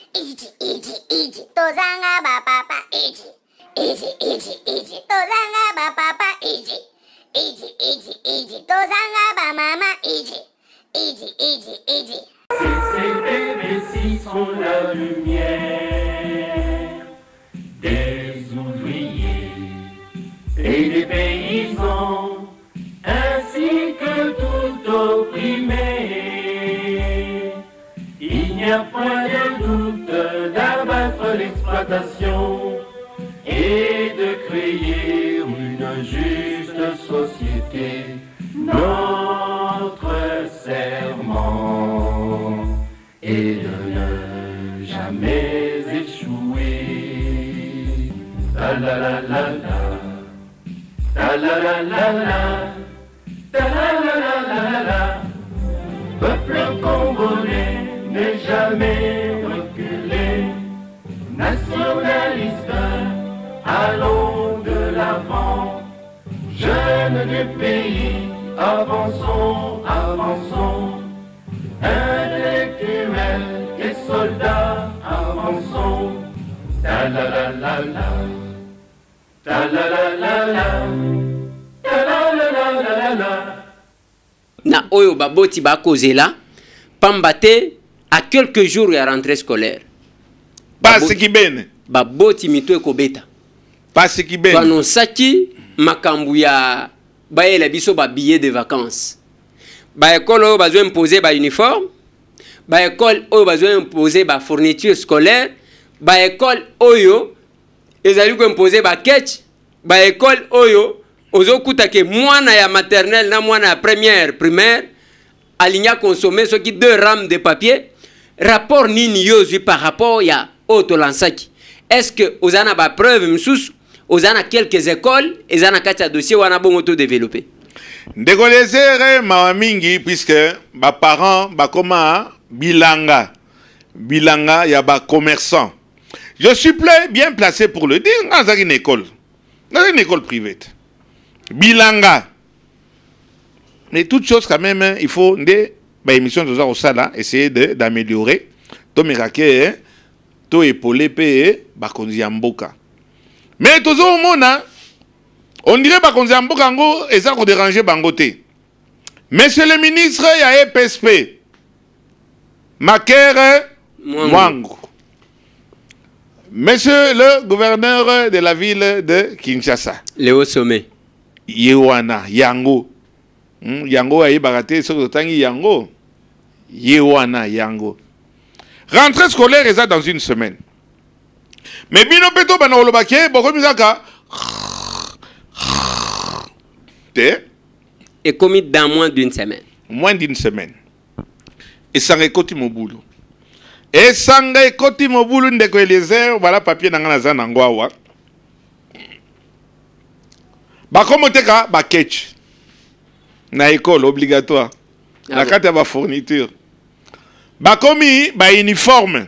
Iji, iji, iji, tozanga ba papa, iji. Iji, iji, iji, tozanga ba papa, iji. Iji, iji, iji, tozanga ba mama, iji. Iji, iji, iji. Ces bébés sont la lumière des ouvriers et des paysans, ainsi que tout opprimé. Il n'y a point de doute d'abattre l'exploitation et de créer une juste société. Notre serment est de ne jamais échouer. Ta la la la la, ta la la la la, ta la la la la la. Peuple congolais n'est jamais reculé. Nationaliste, allons de l'avant. Jeunes du pays, avançons, avançons. Intellectuels et soldats, avançons. Ta la la la la, ta la la la la, ta la la la la la. Na oyo baboti ba kozela pambate à quelques jours ya rentrée scolaire. Pas ce qui bene. Baboti mito ekobeta. Pas ce qui bene. Banonsaki makambu ya baela biso ba billets de vacances. Ba école oyo bazo imposer ba uniforme. Ba école oyo bazo imposer ba fourniture scolaire. Ba école oyo ezali ko imposer ba ketch. Ba école oyo ozokuta ke mwana ya maternelle na mwana ya première primaire alinya consommer ce qui 2 rames de papier. Rapport nini yozui par rapport ya auto lansaki. Est-ce que ozana ba preuve msusu ozana quelques écoles ezana kati ya dossier wana bongo to développer. Ndegolezere mawamingi puisque ba parents ba koma bilanga ya ba commerçant. Je suis bien placé pour le dire dans une école privée. Bilanga. Mais toute chose quand même, il faut des émissions de au sala essayer d'améliorer. To mirake, to épauler pe bakonzi mboka. Mais tous au monde, on dirait bakonzi mboka ngo eza ko déranger bangote. Monsieur le ministre ya EPSP, Makere Mwangu. Monsieur le gouverneur de la ville de Kinshasa, Léo Sommet. Yewana, Yango. Yango a barate sur le tangi Yango. Yewana, Yango. Rentrée scolaire est dans une semaine. Mais bino peto bana olobake, boko misaka. Et commis dans moins d'une semaine. Moins d'une semaine. Et ça récolte mon boulot. Et ça récolte mon boulot de Eliezer, voilà papier dans la zone angwawa. Ba komoteka ba ketch na école obligatoire la carte ya ba fourniture ba komi ba uniforme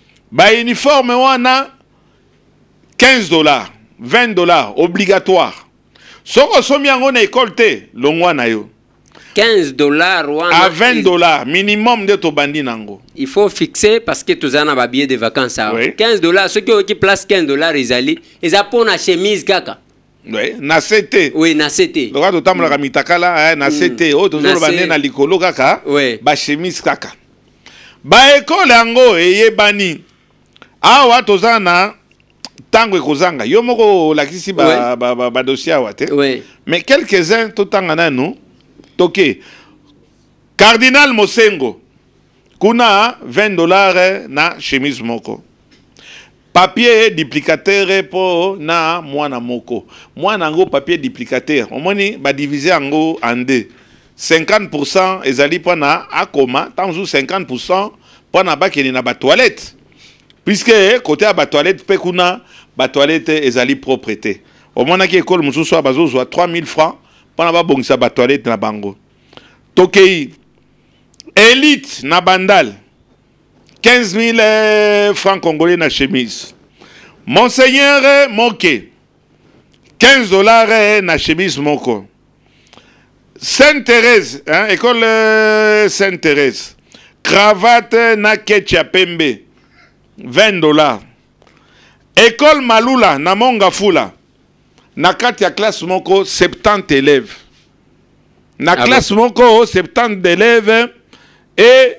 wana $15 $20 obligatoire soko somi yango na école te longwa na yo $15 wana à $20 minimum de to bandi nango. Il faut fixer parce que tous ana ba billet de vacances oui. $15 ceux qui place $15 ezali eza pona chemise kaka. Oui, na CT. Oui, na CT. Loka to tamla mitakala na CT o to zolo bane na likolo kaka. Oui. Ba chemise kaka. Ba école yango eyebani. Awa tozana tango ekozanga. Yo moko lakisi ba dossier awate. Oui. Mais quelques-uns to tangana nous. Toke. Cardinal Mosengo. Kuna $20 na chemise moko. Papier duplicateur pour na mwana moko. Mwana ngo papier duplicateur. Omoni ba diviser ngo en deux. 50% ezali pana akoma, tanzu 50% pana bakeni na ba toilette. Puisque côté à ba toilette pe kuna ba toilette ezali propreté. Omona ki école mususu abazo 3000 francs pana ba bongisa ba toilette na bango. Tokei élite na bandal 15 000 francs congolais na chemise. Monseigneur Moke, $15 na chemise moko. Sainte-Thérèse, hein, école Sainte-Thérèse. Cravate na ketcha pembe. 20 $. École Malula, na Mongafula, na kati ya classe moko 70 élèves. Na classe moko 70 élèves et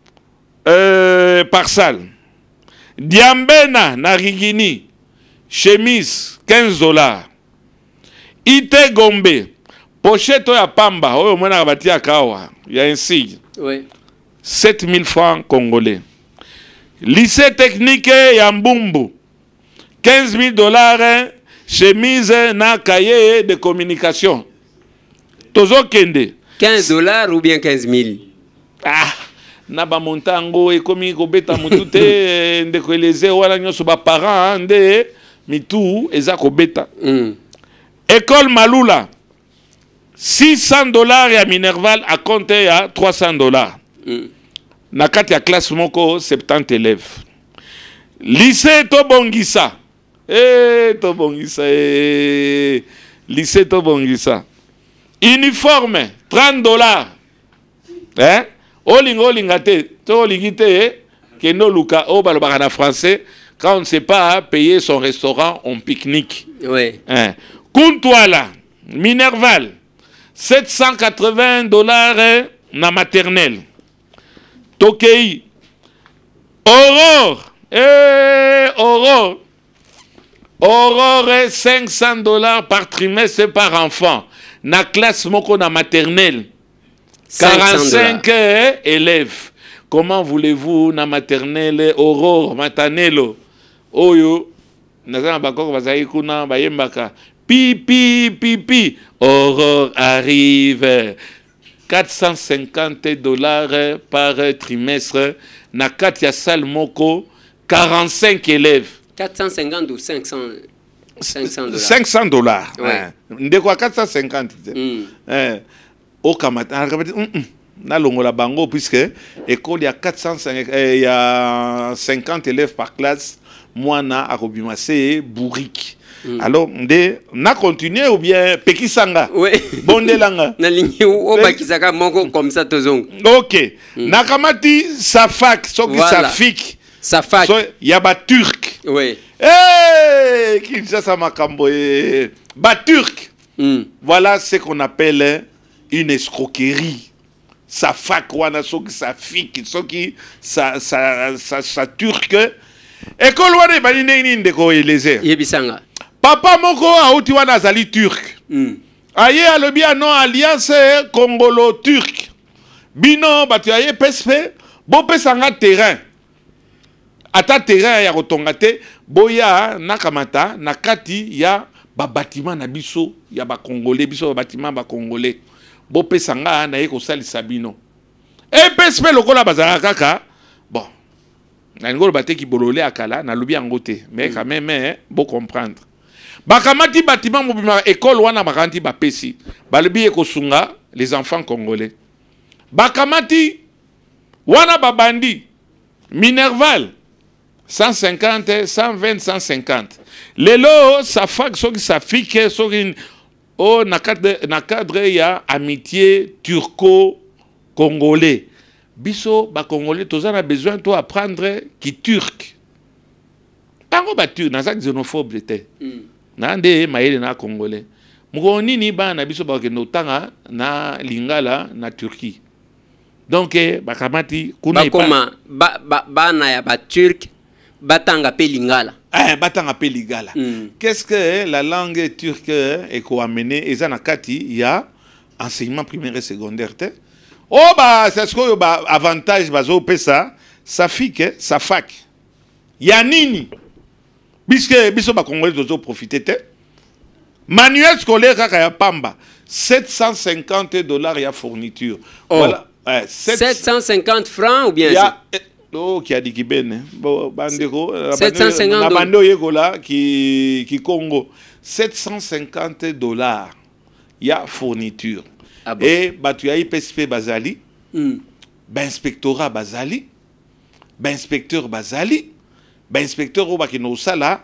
par salle. Diambena na Rigini, chemise 15 $. Ite Gombe, pochette ya pamba, oyo mwana kabati ya kawa, ya ainsi. Oui. 7000 francs congolais. Lycée technique ya Mbumbu, 15 000 $, chemise na cahier de communication. Tozo kende. 15 $ ou bien 15 000? Ah, na ba montango ekomi kobeta mutu te ndeko eleze wala nyoso ba parents nde mitu eza kobeta. École Malula, 600 $ ya Minerval à compter à 300 $. Na kati ya classe moko 70 élèves. Lycée Tobongisa. Tobongisa. Lycée Tobongisa. Uniforme 30 $. Hein? Olingate. Olingite. Keno Luka. Oh, balobaka na français. Quand on ne sait pas payer son restaurant, on pique-nique. Oui. Hein? Kuntwala. Minerval. 780 $ na maternelle. Tokei. Aurore. Aurore. Aurore, 500 $ par trimestre par enfant. Na classe moko na maternelle. 45 élèves. Comment voulez-vous na maternelle Aurore Matanelo? Oyo. Nazana bakoko bazali kuna bayembaka. Pipi. Aurore arrive. 450 $ par trimestre. Na Katia Salmoko, 45 élèves. 450 ou 500 $? 500 $. Ouais. De quoi 450? Au Kamata, na longola bango, puisque école il y a 450 élèves par classe. Moi, na Arobimase, Bourrique. Alors, na continué ou bien Pekisanga? Oui. Bondelanga. Na ligne ou Bakisaka mongo comme ça tozong. Ok. Nakamati Safak, soki Safik. Safak. Il y a ba turc. Oui. Eh, Kinshasa Makambo. Ba turc. Voilà ce qu'on appelle une escroquerie. Safak wana soki Safik, soki sa turc. École wana bani nini ndeko eleze. Yebisanga. Papa moko auti wana azali turc. Aye alobi non alliance congolo-turc. Bino batu aye pespe bo pesanga terrain. Ata terrain ya kotonga te boya nakamata nakati ya ba bâtiment na biso ya ba congolais biso ba bâtiment ba congolais. Bo pesanga na ye ko salisa bino. E pespe lokola bazala kaka. Bon. Na ngolo bateki bololé akala na lobi angote mais quand même bon comprendre. Bakamati bâtiment mobima école wana bakanti bapesi balobi ekosunga les enfants congolais. Bakamati wana babandi Minerval 150 120 150 lelo sa fac soki sa fike soki o na cadre ya amitié turco congolais biso ba congolais tozana besoin to apprendre qui turc tango ba turc na za xénophobe te nande mayele na congolais mukoni ni bana biso ba ke no tanga na lingala na Turquie donc bakamati kuna bakoma bana ya ba turc batanga pe lingala batanga pe lingala. Qu'est-ce que la langue turque est ko amener ezana kati ya enseignement primaire et secondaire te. Oh bah c'est ce que ba avantage bazo pesa sa fike sa fac ya nini puisque biso ba congolais dozo profiter te manuel scolaire kaka ya pamba 750 $ ya fourniture. Voilà 750 francs ou bien ya oh qui a dit kibene bon bandeko 750 bando yekola qui Congo 750 $ ya fourniture. Et batu ya IPSP bazali inspectorat bazali inspecteur bazali inspecteur au bakino sala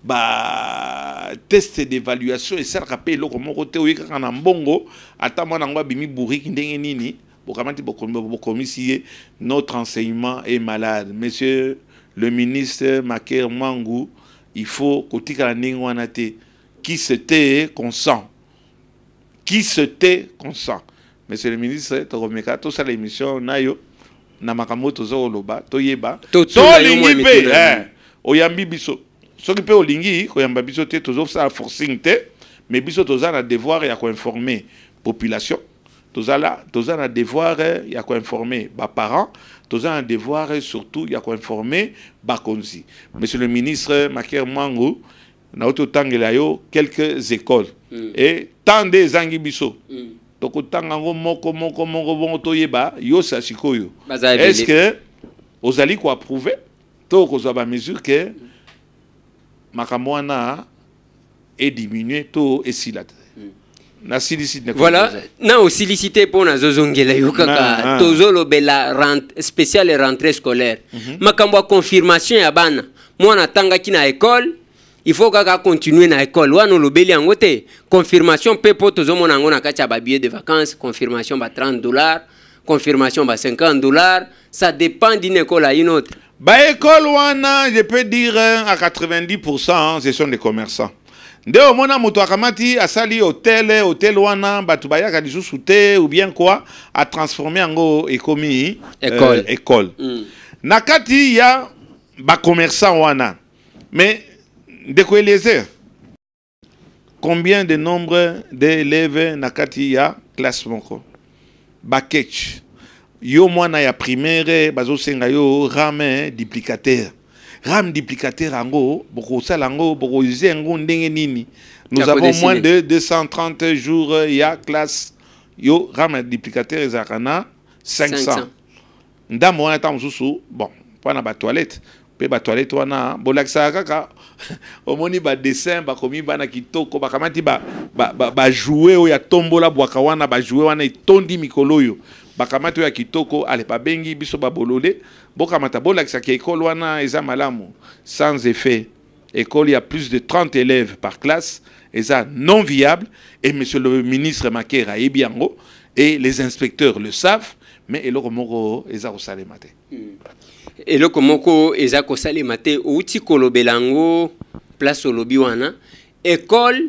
ba test d'évaluation et ça rappelle le comment côté oui quand on mbongo ata mwana ngwa bimi bourrique ndenge nini bokamati bokomi si notre enseignement est malade monsieur le ministre Maker Mwangu, il faut kotika na te qui se tait consent. Qui se tait consent. Monsieur le ministre, tu remets tout ça l'émission nayo na makambo tozo loba toyeba to lingi pe oyambi biso soki pe olingi koyamba biso te tozo ça forcing te mais biso toza na devoir ya ko informer population toza na devoir ya ko informer ba parents toza na devoir surtout ya ko informer ba konzi. Monsieur le ministre Maker Mwangu na ototangela yo quelques écoles et tant des angi biso tokotanga ngo moko bongo toyeba yo sa sikoyo est-ce que vous allez quoi prouver to ko ba mesure que makamwana est diminué to esila na silicite voilà na osilicité pour na zozongela yo kaka tozolo bela spécial rentrée scolaire makambo confirmation ya bana mwana tanga kina école. Il faut que continuer dans l'école. Ou nous le te confirmation pepo tozo mona ngona kacha ba billet de vacances, confirmation ba $30, confirmation ba $50. Ça dépend d'une école à une autre. Ba école wana, je peux dire à 90% ce sont des commerçants. Ndeo mona moto akamati asali hôtel wana batu bayaka lisusu te ou bien quoi a transformer ngo ekomi école. Nakati ya ba commerçant wana. Mais de quoi les heures? Combien de nombre d'élèves nakati ya classe moko? Bakech. Yo mwana ya primaire bazo senga yo rame duplicateur. Rame duplicateur ango boko salango boko zengo ndenge nini. Nous avons moins de 230 jours ya classe yo rame duplicateur ezakana 500. Ndamo wana tamsusu bon, pas na ba toilette. Pe ba toilette wana bolakisa kaka omoni ba dessin ba komi bana kitoko ba kamati ba jouer o ya tombola bwaka wana ba jouer wana itondi mikolo yo ba kamati ya kitoko ale ba bengi biso ba bolole boka mata bolakisa ki école wana eza malamu sans effet. École il y a plus de 30 élèves par classe eza non viable et monsieur le ministre Makera ebiango et les inspecteurs le savent mais eloko moko eza ko salemate. Et le komoko ezako salemate outi kolobelango place olobi wana école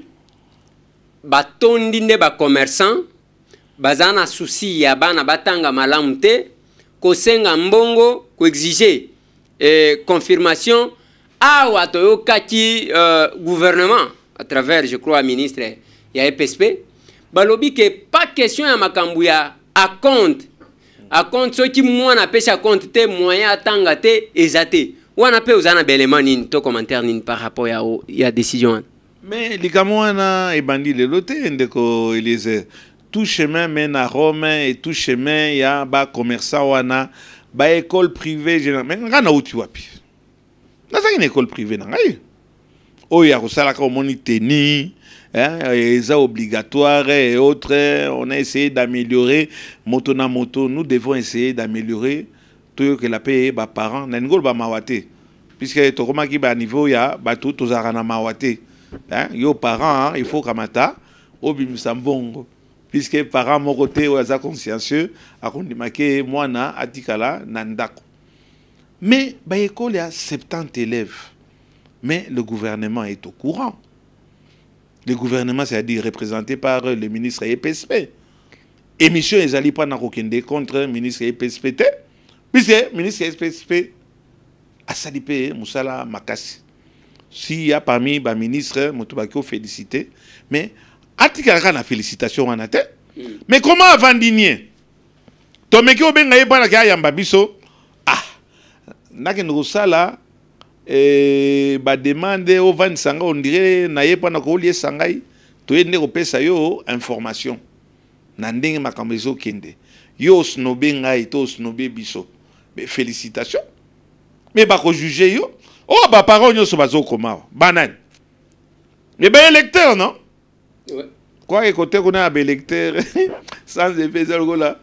batondi nde ba commerçant bazana souci ya bana batanga malamu te kosenga mbongo ko exiger confirmation awa toyokaki gouvernement à travers je crois ministre ya EPSP balobi que pas question ya makambu ya à compte ceux qui mwana pesa compte te moyen atanga te ezate wana pe uzana belema nini to commentaire nini par rapport ya décision. Mais likamwana ebandi le loté ndeko Eliezer tout chemin mène à Rome et tout chemin ya ba commerçant wana ba école privée général mais ngana uti wapi na une école privée na ngai o ya ko sala ko moni teni c'est obligatoire et autres. On a essayé d'améliorer moto na moto. Nous devons essayer d'améliorer tout que la paix ba parents n'engol ba mawate puisque to koma ki ba niveau ya ba tout to zarana mawate yo parents il faut kamata obimisa mbongo puisque parents mon côté oza consciencieux akondima ke mwana atikala na ndako mais ba école ya 70 élèves mais le gouvernement est au courant. Le gouvernement, c'est-à-dire représenté par le ministre EPSP. Émission les alliés pas contre le ministre EPSP. Puisque le ministre EPSP a salipé Moussala Makassi. S'il y a parmi les ministres, Moutoubakio félicité. Mais, atikala na félicitation en atte. Mais comment avant digner? Tomekio bengaye pas la yamba biso. Ah, nakendo sala. Ba demande au van sanga on dirait naye pas na ko lié sangai to ende ko pesa yo information na ndenge makambo ezo kende yo snobé ngai to snobé biso mais félicitations mais ba ko juger yo oh ba parole nyoso bazo koma banane mais ba électeur non ouais quoi écouter qu'on a ba électeur sans effet là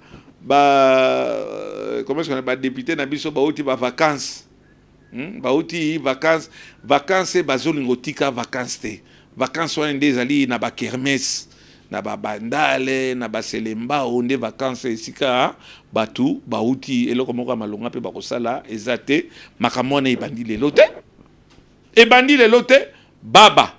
ba comment est-ce qu'on a ba député na biso ba outi ba vacances. Bauti vacances bazolingotika vacances te vacances wana nde ezali na ba kermesse na babandale na baselemba onde vacances esika batu bauti eloko moko malonga pe bakosala ezate makamona ebandi lelo te ebandi lelo te baba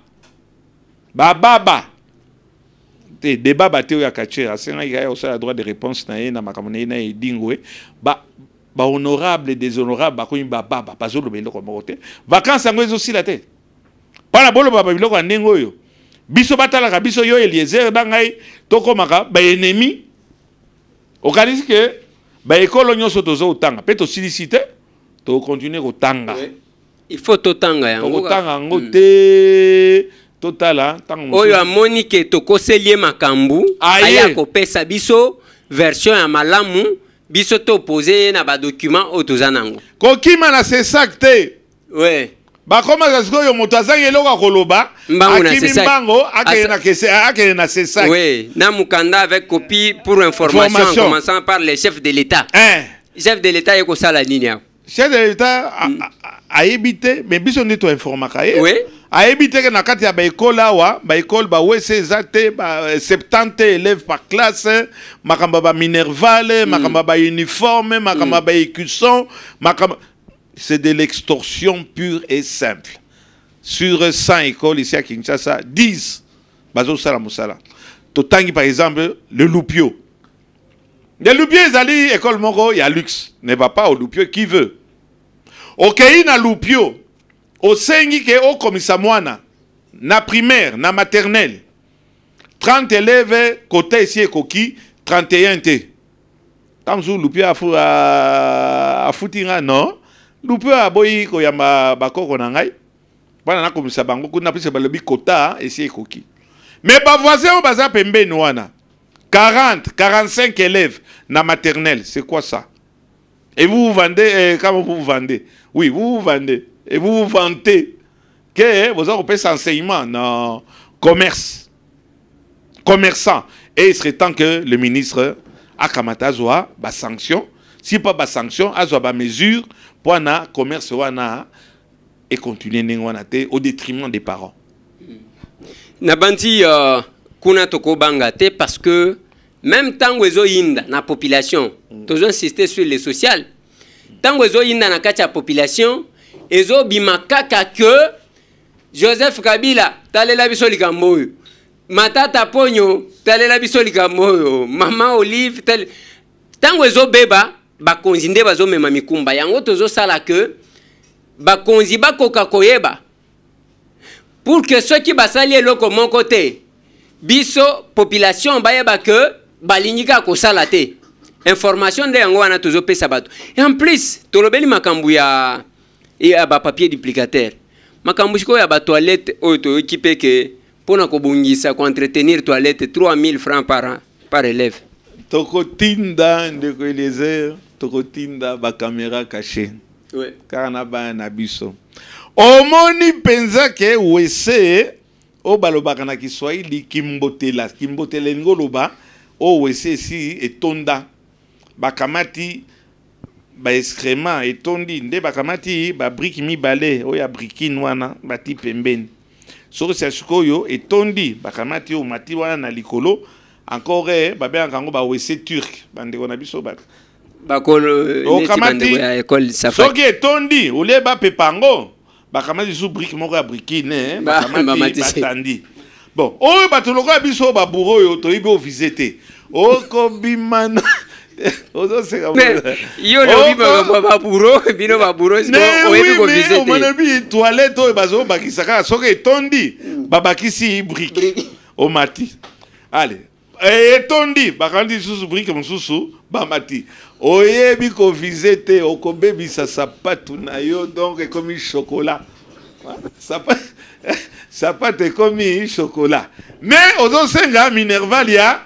te débat baté ya kachera senga ya osala droit de réponse na ye na makamona na edingwe ba honorable déshonorable bakoyi baba bazolo beloko moko te vacances yango ezosila te pana bolo baba biloko ndenge oyo biso batalaka biso yo Eliezer dangai tokomaka ba ennemi okanisi ke ba ekolo nyonso tozo utanga pe to silicité to continuer kotanga il faut totanga yango kotanga ngo te totala tango oyo amoni ke tokoselie makambu aya kopesa biso version ya malamu biso to poser na ba document o tozanango kokima na c'est ça te ouais bakoma zasiko yo moto azangi eloko koloba akimi mbango akene na c'est ça oui na mukanda avec copie pour information en commençant par les chefs de l'état chef de l'état yeko sala nini ya chef de l'état a évité mais biso ndito informaka ye oui a évité que na kati ya ba école awa ba école ba wese zate ba 70 élèves par classe makamba ba minerval makamba ba uniforme makamba ba écusson makamba. C'est de l'extorsion pure et simple. Sur 100 écoles ici à Kinshasa, 10 bazo sala musala. Totangi par exemple le Loupio. Le Loupio ezali école moko ya luxe. Ne va pas au Loupio qui veut. Okei na Loupio. Osengi ke o komisa mwana na primaire, na maternelle. 30 élèves côté ici ekoki 31 te. Tamzu Loupio a foutinga non. Loupio aboyi ko yamba bakoko na ngai bana na komisa bango kuna pise balobi kota esi ekoki mais ba voisin baza pembeni wana 45 élèves na maternelle c'est quoi ça et vous vendez comment vous vendez oui vous vendez et vous vantez que vous avez payé enseignement non commerçant et il serait temps que le ministre akamata zoa ba sanction si pas ba sanction azwa ba mesure pour na commerce wana et continuer wana te au détriment des parents. Nabanti kuna toko bangate parce que même tango ezo inda na population tozo insister sur les social tango ezo inda na kati ya population ezo bimakaka que Joseph Kabila talela biso likambo oyo Matata Ponyo talela biso likambo oyo Mama Olive tango ezo beba bakonzi nde bazo mema mikumba yango tozo sala que bakonzi bakoka koyeba pour que ceux qui basali eloko mon côté biso population bayeba que balingika ko sala te information nde yango wana tozo pesa bato et en plus tolobeli makambu ya ba papier duplicateur makambu shiko ya ba toilette oyo to équipé que pona ko bungisa ko entretenir toilette 3000 francs par élève. Tokotinda ndeko Eliezer tokotinda ba caméra cachée. Ouais. Car na ba na biso. Omoni penza ke wese o balobaka na Kiswahili kimbotela ngoloba o wese si etonda bakamati ba excrément etondi nde bakamati ba brique mibale o ya briquine wana bati pembeni. Soko sia sikoyo etondi bakamati o mati wana na likolo encore babe angango ba wese turc bandeko na biso ba bakolo neti bandeko ya école safari soki etondi ole ba pepango bakamati sous brique moko ya briquine bakamati batandi bon oyo batoloko ya biso ba bourreau yo toyibi o visiter o kobimana ozo seka yo le biba ba bourreau bino ba bourreau oyebi ko visiter o manabi toilette oyo bazo bakisaka soki etondi babakisi brique o mati allez etondi bakandi susu brique mususu bamati oyebi ko visiter o kobebisa sapatu na yo donc comme chocolat sapatu comme chocolat mais ozo senga minerval ya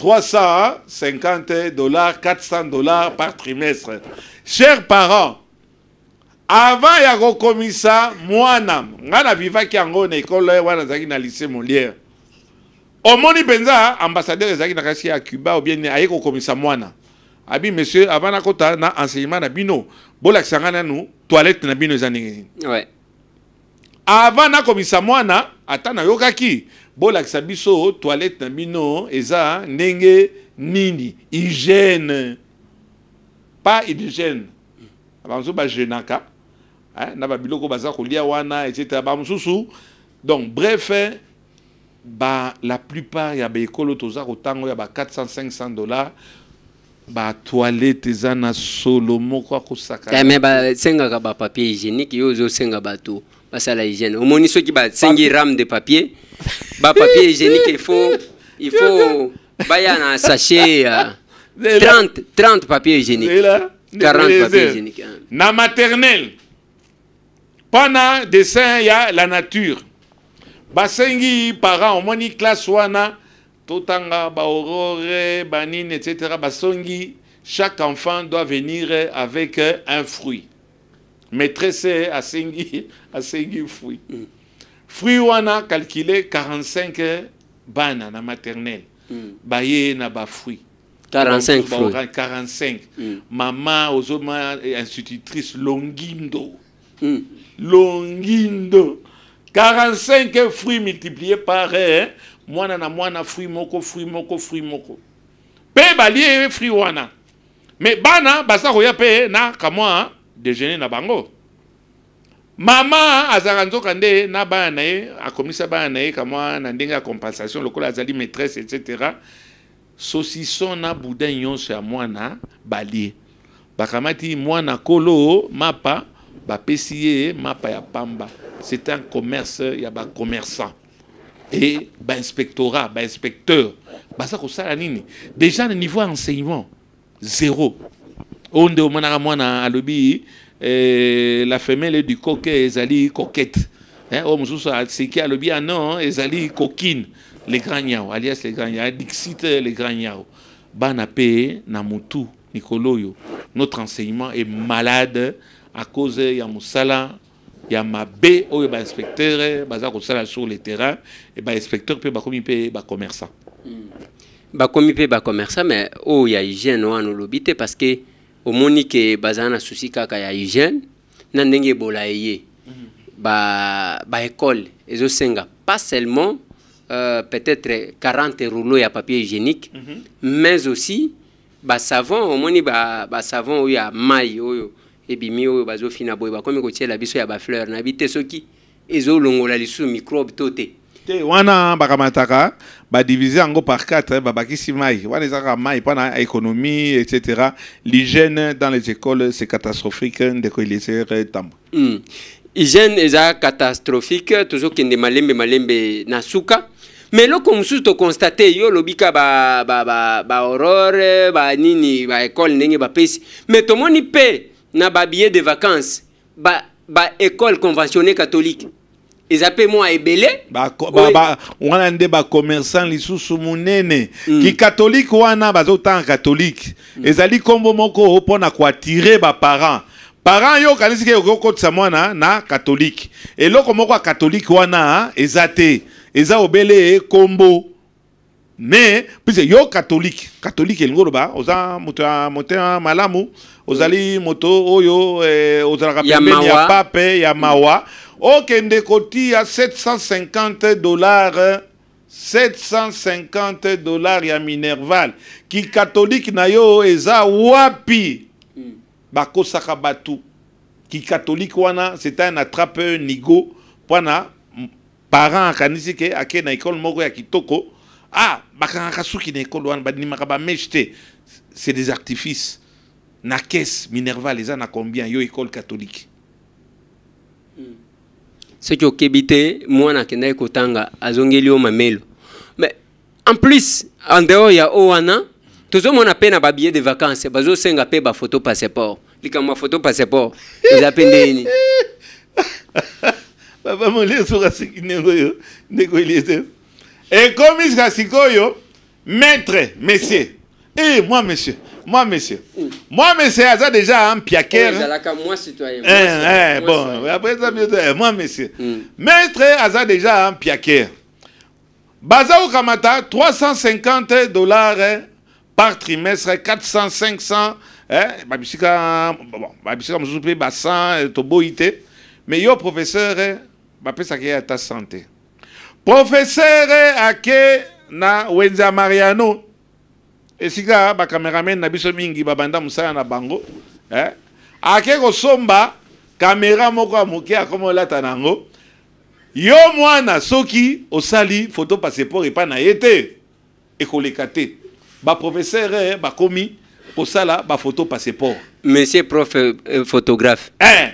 $350 $400 par trimestre. Chers parents, avant ya komisa mwana ngana vivaki yango na école wana zaki na lycée Molière. Omoni benza ambassadeur ezaki na kasi ya Cuba ou bien aye ko komisa mwana. Abi monsieur avant na kota na enseignement na bino bolakisanga na nous toilette na bino ezani. Ouais. Avant na komisa mwana ata na yokaki bolakisa biso toilette na bino eza ndenge nini hygiène pas hygiène bamususu bajenaka na babiloko baza kolia wana etc bamususu. Donc bref la plupart ya baekolo toza kotango ya ba 400-500 $, ba toilette eza na solo moko akosaka mais basengaka ba papier hygiénique yo ozosenga bato basala hygiène omoni soki basengi rame de papier ba papier hygiénique il faut baya na sachet 30 papier hygiénique 40 papier hygiénique na maternelle pana dessin ya la nature basengi parents omoni classe wana totanga ba aurore banine etc basongi chaque enfant doit venir avec un fruit. Maîtresse asengi fruit. Fruit wana calculé 45 bana na maternelle. Baye na ba fruit. 45 fruits. 45. Maman ozoma institutrice Longindo. Longindo. 45 fruits multipliés par mwana na mwana fruit moko. Pe balie fruit wana. Mais bana basa koya pe na kamwa déjeuner na bango. Mama azaranzoka nde na bana nae akomisa bana nae kamwa na ndenge ya compensation lokola azali maîtresse etc. Saucisson na boudin nyonso ya mwana balie. Bakamati mwana kolo mapa bapesi ye mapa ya pamba. C'est un commerce, il y a un commerçant. Et un inspectorat, un inspecteur. Déjà, le niveau enseignement, 0. On dit la femelle du coquet, elle coquette. C'est qui a le bien, non, elle coquine. Les grands niao, alias les grands niao, Dixit les grands niao. Banapé, Namutu, Nicoloyo. Notre enseignement est malade à cause de Yamoussala. Il y a ma B, où il y a un inspecteur, sur le terrain, et un inspecteur peut être commerçant. Bakomi pe ba commerçant, mais il y a hygiène wana lobité parce que au monique bazana souci kaka ya hygiène, na ndenge bolaye. Ba école, ezo senga pas seulement peut-être 40 rouleaux ya papier hygiénique, mais aussi ba savon, au moni ba savon où il y a maille oyo. Et puis mio bazo fina boy ba comme ko tiela biso ya ba fleur na bité soki ezo longola lisu microbe toté te wana bakamataka ba diviser ango par 4 ba bakisi mai wana ezaka mai pana économie etc. L'hygiène dans les écoles c'est catastrophique de ko laisser tambo. Hygiène eza catastrophique toujours kende malembe na suka. Mais là, comme vous constatez, yo lobika ba aurore ba nini ba école ndenge ba pesi mais tout monde paie na ba billet de vacances ba école conventionnée catholique ils appellent moi ebele wana nde ba commerçant lisusu munene ki catholique wana bazotan catholique ezali kombo moko pona ko attirer ba parents yo kanisi ke okotisa mwana na catholique eloko moko catholique wana ezate eza obele kombo. Mais puis yo catholique elingolo ba oza moto malamu ozali moto oyo ozala pembeni ya pape ya mawa okende koti ya $750 $750 ya Minerval ki catholique na yo eza wapi bakosaka batu ki catholique wana c'est un attrape nigo pona parent kanisi ke ake na école moko ya kitoko. C'est des artifices. Na caisse Minerval, les a combien? Yo école catholique. Ce qui est kebité, moi na kenda kotanga azongeli o mamelo. Mais en plus, en dehors ya owana, tout le monde a peine à billet de vacances, bazo senga pe ba photo passeport. Lika ma photo passeport. Ils appellent ni. Papa mon les sur asikinengo yo, ndeko elise. Et comme il s'assikoyo, maître, monsieur. Eh, moi, monsieur. Moi, monsieur, ça déjà un piaquer. Moi, citoyen. Bon, après ça, moi, monsieur. Maître, ça déjà un piaquer. Bazao Kamata, $350 par trimestre, 400, 500. Babisika, je bassin, toboïté. Mais yo, professeur, ça qui est à ta santé. professeur ake na Wenza Mariano esika ba cameraman na biso mingi babanda musala na bango ake kosomba caméra moko amuke akomolata nango yo mwana soki osali photo passeport epa na yete ekoleka te ba professeur ba komi osala ba photo passeport monsieur prof photographe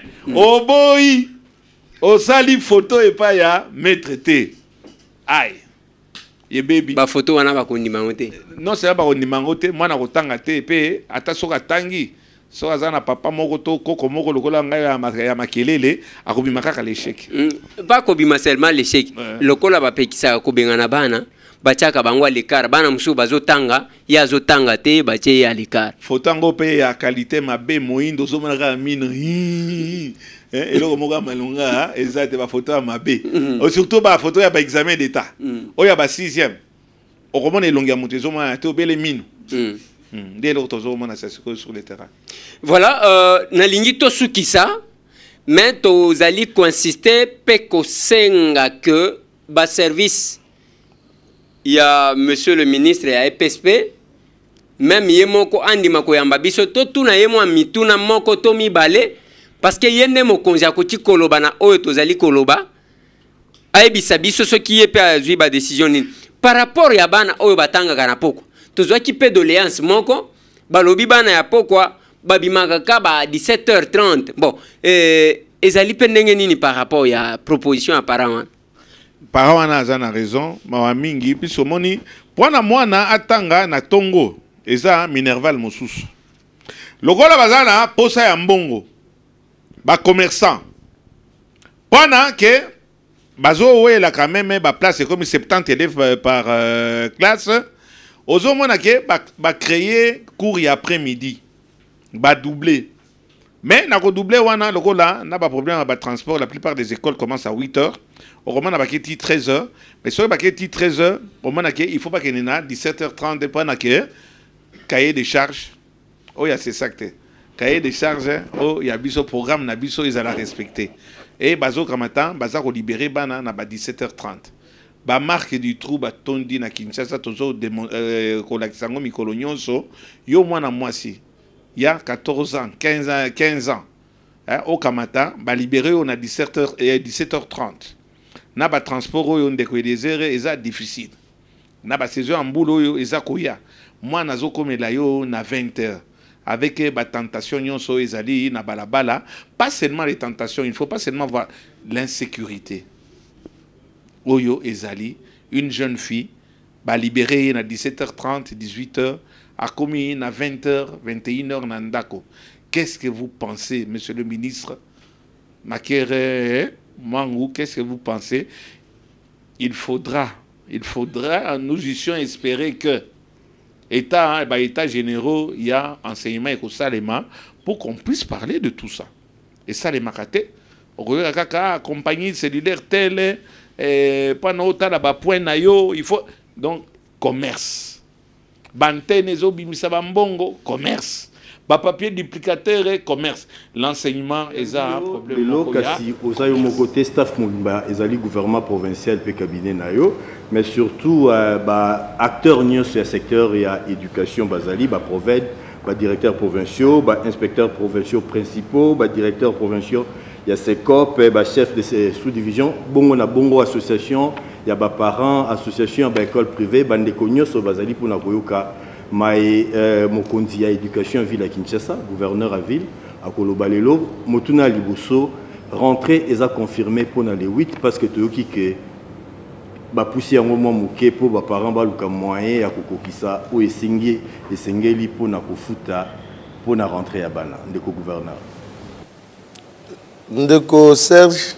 oboyi osali photo epa ya maître te aïe ye baby ba photo wana ba kondima te non c'est ba kondima te mwana kotanga te pe ata soka tangi soka zana papa moko to koko moko lokola ngai ya makelele akobima kaka l'échec pas kobima seulement l'échec lokola ba pekisa ko bengana bana bachaka bango alikara bana musu bazotanga ya zotanga te bache ya alikara photo ngo pe ya qualité mabe moindo zomona ka mino eloko moko malunga ezate ba photo ya mabe surtout ba photo ya ba examen d'état oya ba 6e okomona elongi ya moto ezomona te obele mino dès lors tozomona ça sur le terrain. Voilà nalingi to sukisa mais tozali consister pe ko senga que ba service il y a monsieur le ministre ya EPSP même yemoko andima ko yamba biso to tuna yemo mituna moko to mibale parce que yende mokonzi akoti koloba na oyo tozali koloba ayebisa biso soki ye pe azwi ba décision nini par rapport ya bana oyo batanga kana poko tozwaki pe doléance moko balobi bana ya pokwa babimaka ka ba 17h30 bon ezali pe ndenge nini par rapport ya proposition ya parent parent wana aza na raison mawa mingi biso moni pwana mwana atanga na tongo eza minerval mosusu lokola bazana posa ya mbongo ba commerçant pwana ke bazo wela quand même ba place comme 70 élèves par classe ozo mona ke ba créer cours après-midi ba doubler mais na ko doubler wana lokola na ba problème ba transport la plupart des écoles commencent à 8h au roman ba keti 13h mais sur ba keti 13h au mona ke il faut pas que na 17h30 pas na ke cahier de charges oh ya c'est ça que cahier de charges oh ya biso programme na biso ils allaient respecter et bazo kamata baza ko libérer bana na ba 17h30 ba marque du trou ba tondi na Kinshasa tozo kolaksango mikolo nyonso yo mwana mwasi ya 14 ans 15 ans au kamata ba libérer on a 17h30 na ba transport oyo ndeko désert eza difficile na ba saison en boulot oyo eza koya mwana zo komela yo na 20h avec ba tentation nyonso ezali na balabala pas seulement les tentations il faut pas seulement voir l'insécurité oyo ezali une jeune fille ba libérée na 17h30 18h a commis na 20h 21h na ndako. Qu'est-ce que vous pensez monsieur le ministre Makere Mangou, qu'est-ce que vous pensez? Il faudra nous eussions espérer que État généraux, il y a enseignement et salema pour qu'on puisse parler de tout ça. Et ça les makaté, compagnie cellulaire telle pendant autant là-bas point nayo, il faut donc commerce. Bantene zo bimisa bambongo commerce. Ba papier duplicateur et commerce. L'enseignement est un problème. Kasi osayo mokote staff mobimba ezali gouvernement provincial pe cabinet nayo, mais surtout ba acteurs nyonso ya secteur ya éducation bazali ba proved, ba directeurs provinciaux, ba inspecteurs provinciaux principaux, ba directeurs provinciaux ya SECOP, ba chef de sous-division, bongo na bongo association, ya ba parents, association ba école privée, ba ndeko nyonso bazali pour na koyoka mai mokonzi ya éducation ville à Kinshasa, gouverneur à ville à Kolobalelo, motuna liboso rentrée et a confirmé pour les 8 parce que toyoki ke ba poussi un moment muke pour ba parents ba luka moyen ya kokokisa o esengeli pour na kofuta pour na rentrer ya bana ndeko gouverneur. Ndeko Serge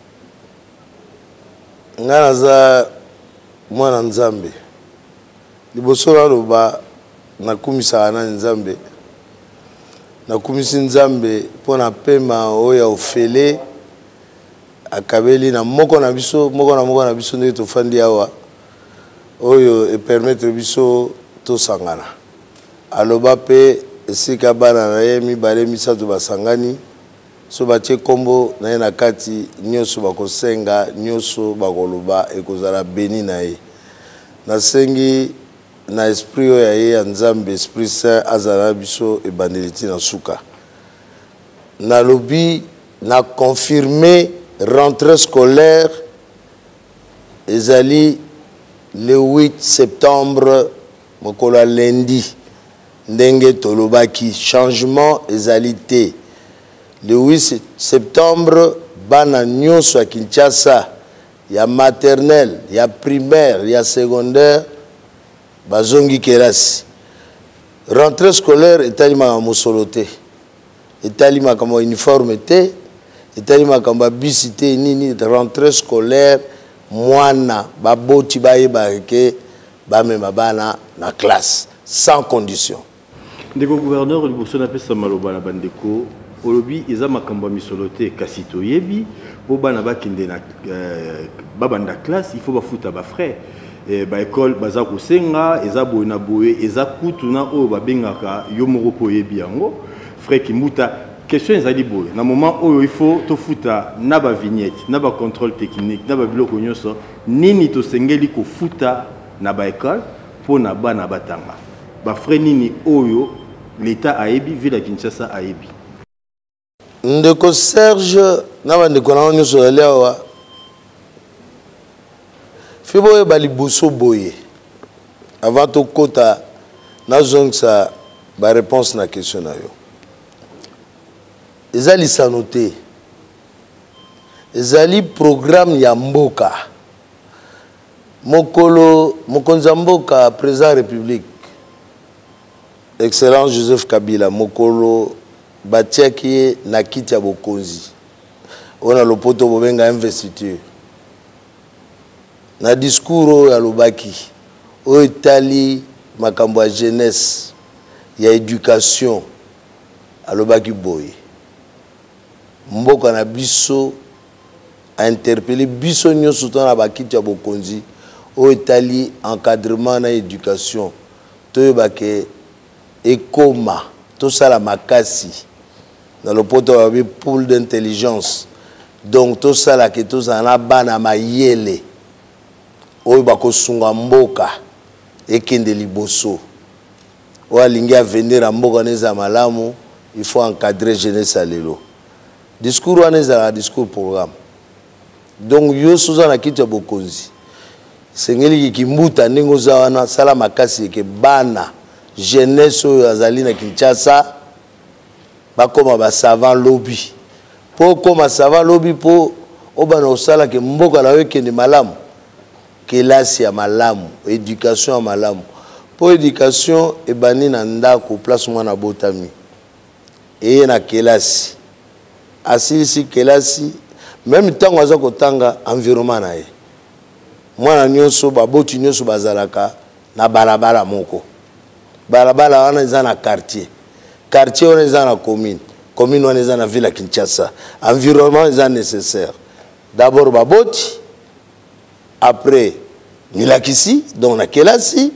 nganaza mwana nzambe liboso na loba nakumisa na nzambe nakumisi nzambe pona pema oya ofele akabeli na moko na biso nde tofandi awa oyo e permettre biso to sangana aloba pe esika bana na ye mibale misato basangani so batie kombo na ye na kati nyonso bakosenga nyonso bakoloba ekozala beni na ye nasengi na esprit oyo ya ye ya Nzambe esprit saint azala biso ebandeli ti na suka nalobi na confirmer rentrée scolaire ezali le 8 septembre mokolo lundi ndenge tolobaki changement ezali te le 8 septembre bana nyonso ya Kinshasa ya maternelle ya primaire ya secondaire bazongi kelasi rentrée scolaire etali makambo mosolo te etali makambo uniforme te etali makambo bisi te nini rentrée scolaire mwana baboti bayeba ke bamema bana na classe sans condition ndeko gouverneur liboso na pesa maloba na bandeko olobi eza makambo misolo te kasi toyebi po bana bakinde na babanda classe il faut bafuta ba frère ba école baza kosenga eza boye na boye eza kutuna oyo babengaka yo moko po yebi yango frère Kimbuta question ezali boye na moment oyo il faut tofuta na ba vignette na ba contrôle technique na ba biloko nyonso nini tosengeli kofuta na ba école po na bana batanga ba frère nini oyo l'état ayebi ville ya Kinshasa ayebi ndeko Serge na bandeko na nyonso ya lewa fibo bali boso boye avant to kota na zongsa ba réponse na question na yo ezali sanoté ezali programme ya mboka mokolo mokonza mboka président république excellence Joseph Kabila mokolo batiaki na kiti ya bokonzi ona lopoto bobenga investiture na discours ya lobaki o etali makambo ya jeunesse ya éducation alobaki boye mboka na biso a interpellé biso nyonso na bakiti ya bokonzi o etali encadrement na éducation toyebake ekoma tosala makasi dans le poto de pool d'intelligence donc tout ça là que tout ça na bana mayele oyo bakosunga mboka ekende liboso o alingi a venir à mboka neza malamu il faut encadrer jeunesse lelo discours wana ezala discours programme donc yo soza na kiti ya bokonzi sengeli Kimbuta ndingo za wana sala makasi ke bana jeunesse oyo azali na Kinshasa bakoma ba savant lobby po koma savant lobby po obana osala ke mboka la wekende malamu kelasi ya malamu éducation ya malamu po éducation ebani na ndako place mwana botami eye na kelasi asilisi kelasi même tango aza kotanga environnement na ye mwana nyonso baboti nyonso bazalaka na balabala moko balabala wana eza na quartier quartier wana eza na commune commune wana eza na ville ya Kinshasa environnement eza nécessaire d'abord baboti après milakisi donc na kelasi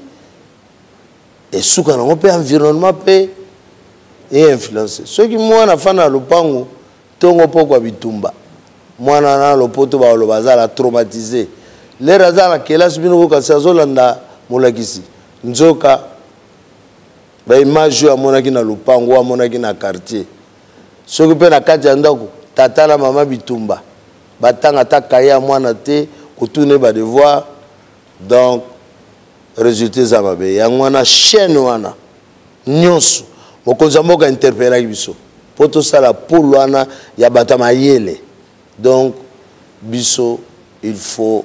et suka nango pe environnement pe et influencer ceux qui mwana fana lopango tongo pokwa bitumba mwana na lopoto ba lo bazala traumatisé les razala kelasi bino ko kasazolanda molakisi nzoka ba image ya monaki na lopango wa monaki na quartier soki pe na kati ya ndako tata na mama bitumba batanga ta kaya mwana te kutune ba devoir donc résultats za mabe ya mwana chaîne wana nyonso mokonza mboka interpella biso poto sala polo wana ya bata mayele donc biso il faut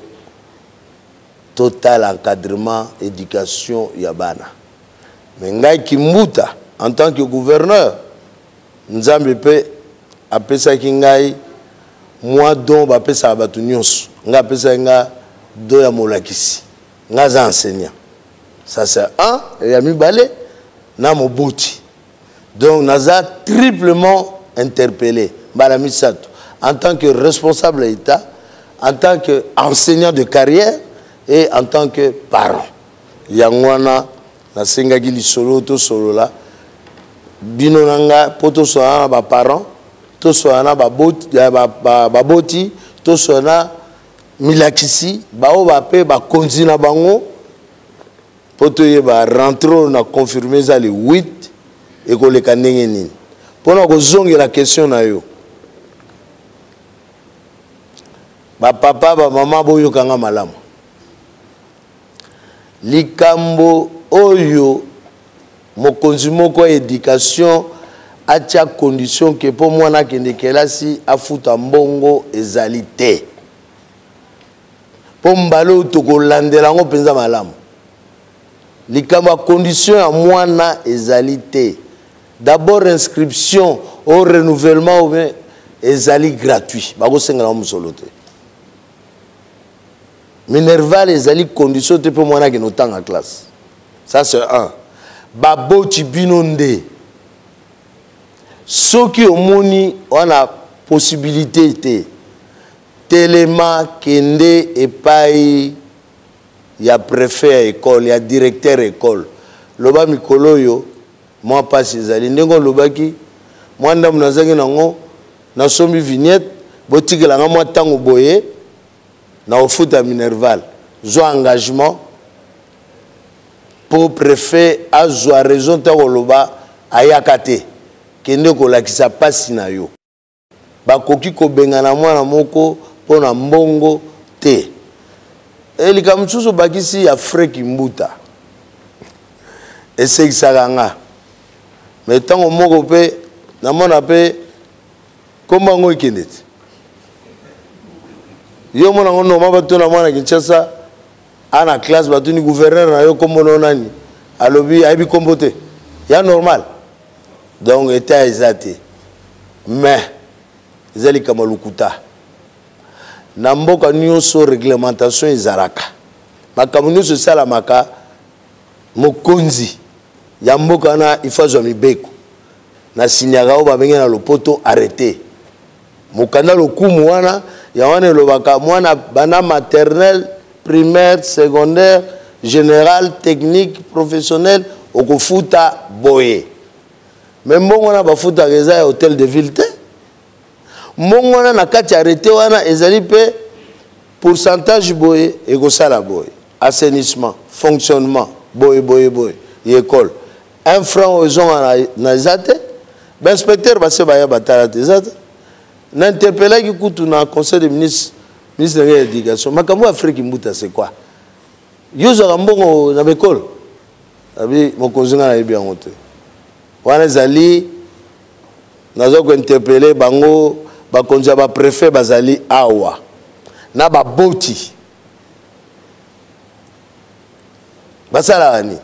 total encadrement éducation ya bana mais ngai Kimbuta en tant que gouverneur nzambe pe apesa ki ngai moi don ba pesa batu nyonso nga pesa nga do ya molakisi nga za enseignant ça c'est un et ya mibale na moboti donc naza triplement interpellé bala misato en tant que responsable de l'État en tant que enseignant de carrière et en tant que parent yangwana na sengaki lisolo to solo la bino nanga poto so na ba parents to soana baboti to soana milakisi bao ba pe ba konzi na bango poto ye ba rentrer na confirmer za le 8 et ko le kanenge nini pona ko zongi la question na yo ba papa ba mama boyo kanga malamu likambo oyo mokonzi moko éducation atia condition que pour moi na kende kelasi afuta mbongo ezali te po mbalo tokolandela ngo penza malamu likambo condition ya mwana ezali te d'abord inscription au renouvellement ou bien ezali gratuit bako sengala musolo te Minerval ezali condition te pour mwana ki notanga classe ça c'est un baboti binonde soki omoni wana possibilité te telema kende epai ya préfet ya école ya directeur école loba mikolo yo moi passe ezali ndengo lobaki mwanda munazangi nango na sombi vignette botikela nga mwa tango boye na ofuta Minerval zo engagement pour préfet azwa raison ta koloba ayakate kende kolakisa pasi na yo bakoki kobengana mwana moko pona mbongo te elika msusu bakisi ya freki mbuta esekisaka nga me ntango moko mpe namona mpe kombo yango ekende te yo mona ngo noma batuna mwana Kinshasa ana classe batuni gouverneur na yo kombo nani alobi ayebi kombo te ya normal donc état ezate mais ezali kama lukuta na mboka nyonso réglementation ezalaka makambo nyonso esalamaka mokonzi ya mboka na ifazwa mibeko na sinyaka oyo babenge na lopoto arrêté mokanda lokumu wana ya wana elobaka mwana bana maternelle primaire secondaire général technique professionnel okofuta boye mais mbongo wana bafutaka eza ya hôtel de ville te mbongo wana na kati arrêté wana ezali pe pourcentage boye ekosala boye assainissement fonctionnement boye école un franc aux gens na eza te bainspecteur base baya batala te eza te na interpellaki kutu na conseil des ministres ministre de l'éducation makambo Afrique mbuta c'est quoi yozaka mbongo na bekole abi mokonzi nga na yebi yango te wana ezali nazo ko interpeller bango bakonzi ya bapréfet bazali awa na baboti basalaka ni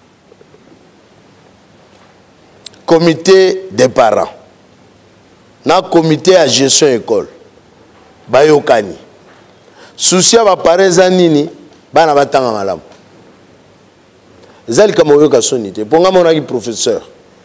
comité des parents na comité ya gestion école bayokani souci ya baparent eza nini bana batanga malamu ezali kama oyoka soni te mpo nga monaki professeur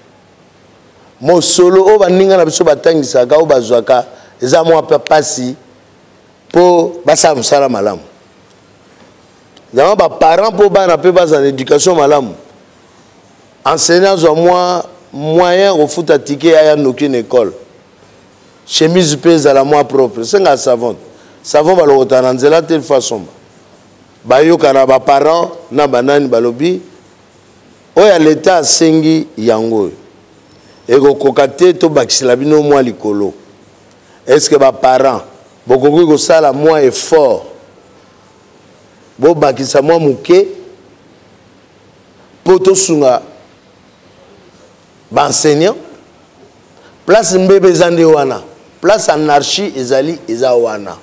mosolo oyo baninga na biso batangisaka oyo bazwaka eza mwa pasi mpo basala mosala malamu zama baparent mpo bana mpe baza na éducation malamu enseignant azwa mwa moyen kofuta tike aya noki na école chemise mpe ezala mwa propre senga savon balokota na nzela te façon bayoka na baparent na banani balobi oyo leta asengi yango oyo ekokoka te tobakisela bino mwa likolo estce baparent bokoki kosala mwa effort bobakisa mwa moke mpo tosunga baenseignant place mbebe eza nde wana place anarchie ezali eza wana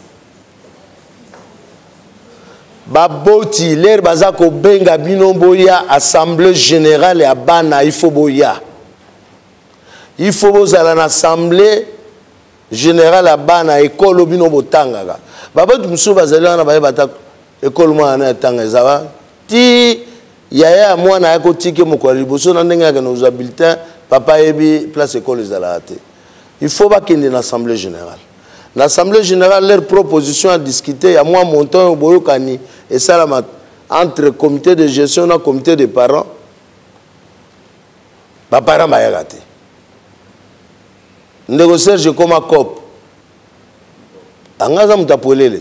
baboti lere baza kobenga bino boya assemblée générale ya bana ifo boya ifo bozala na assemblée générale ya bana ekolo bino botangaka baboti mosusu bazali wana bayeba ta ekolo mwana na etanga ezaba ti yaya ya mwana ya kotike mokolo liboso na ndenge yake na ozwa bulletin papa yebi place ekolo ezalaka te il faut bakende na assemblée générale. L'assemblée générale, leur proposition à discuter, il y a moins montant et ça entre comité de gestion et comité de parents. Les parents sont ndeko Serge koma cop angaza mutapolele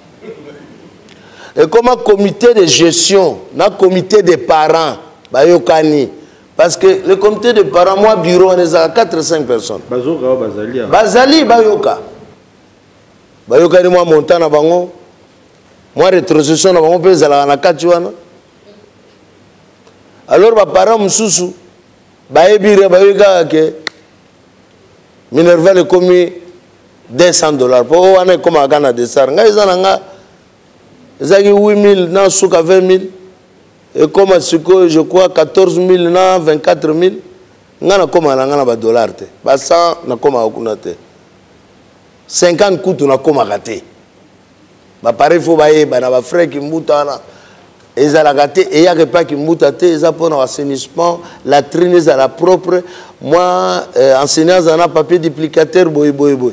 et comme comité de gestion na comité de parents bayokani parce que le comité de parents moi bureau on est à 4-5 personnes bazali bayoka bayokani moi montana bango moi rétrocession na bango pesa la na kati wana alors ba parents mususu baebire bayoka ke Minerva le commis $200 pour wana comme à Ghana de sar ngai zananga ezaki 8000 na suka 20000 et comme je crois 14000 na 24000 ngana koma na ngana ba dollar te ba 100 na koma kuna te 50 kutu na koma kate ba pare fo ba yeba na ba frère ki mbuta na ezalaka te et yaka pa ki mbuta te eza pona assainissement la trine za la propre moi enseignant za papier duplicateur boy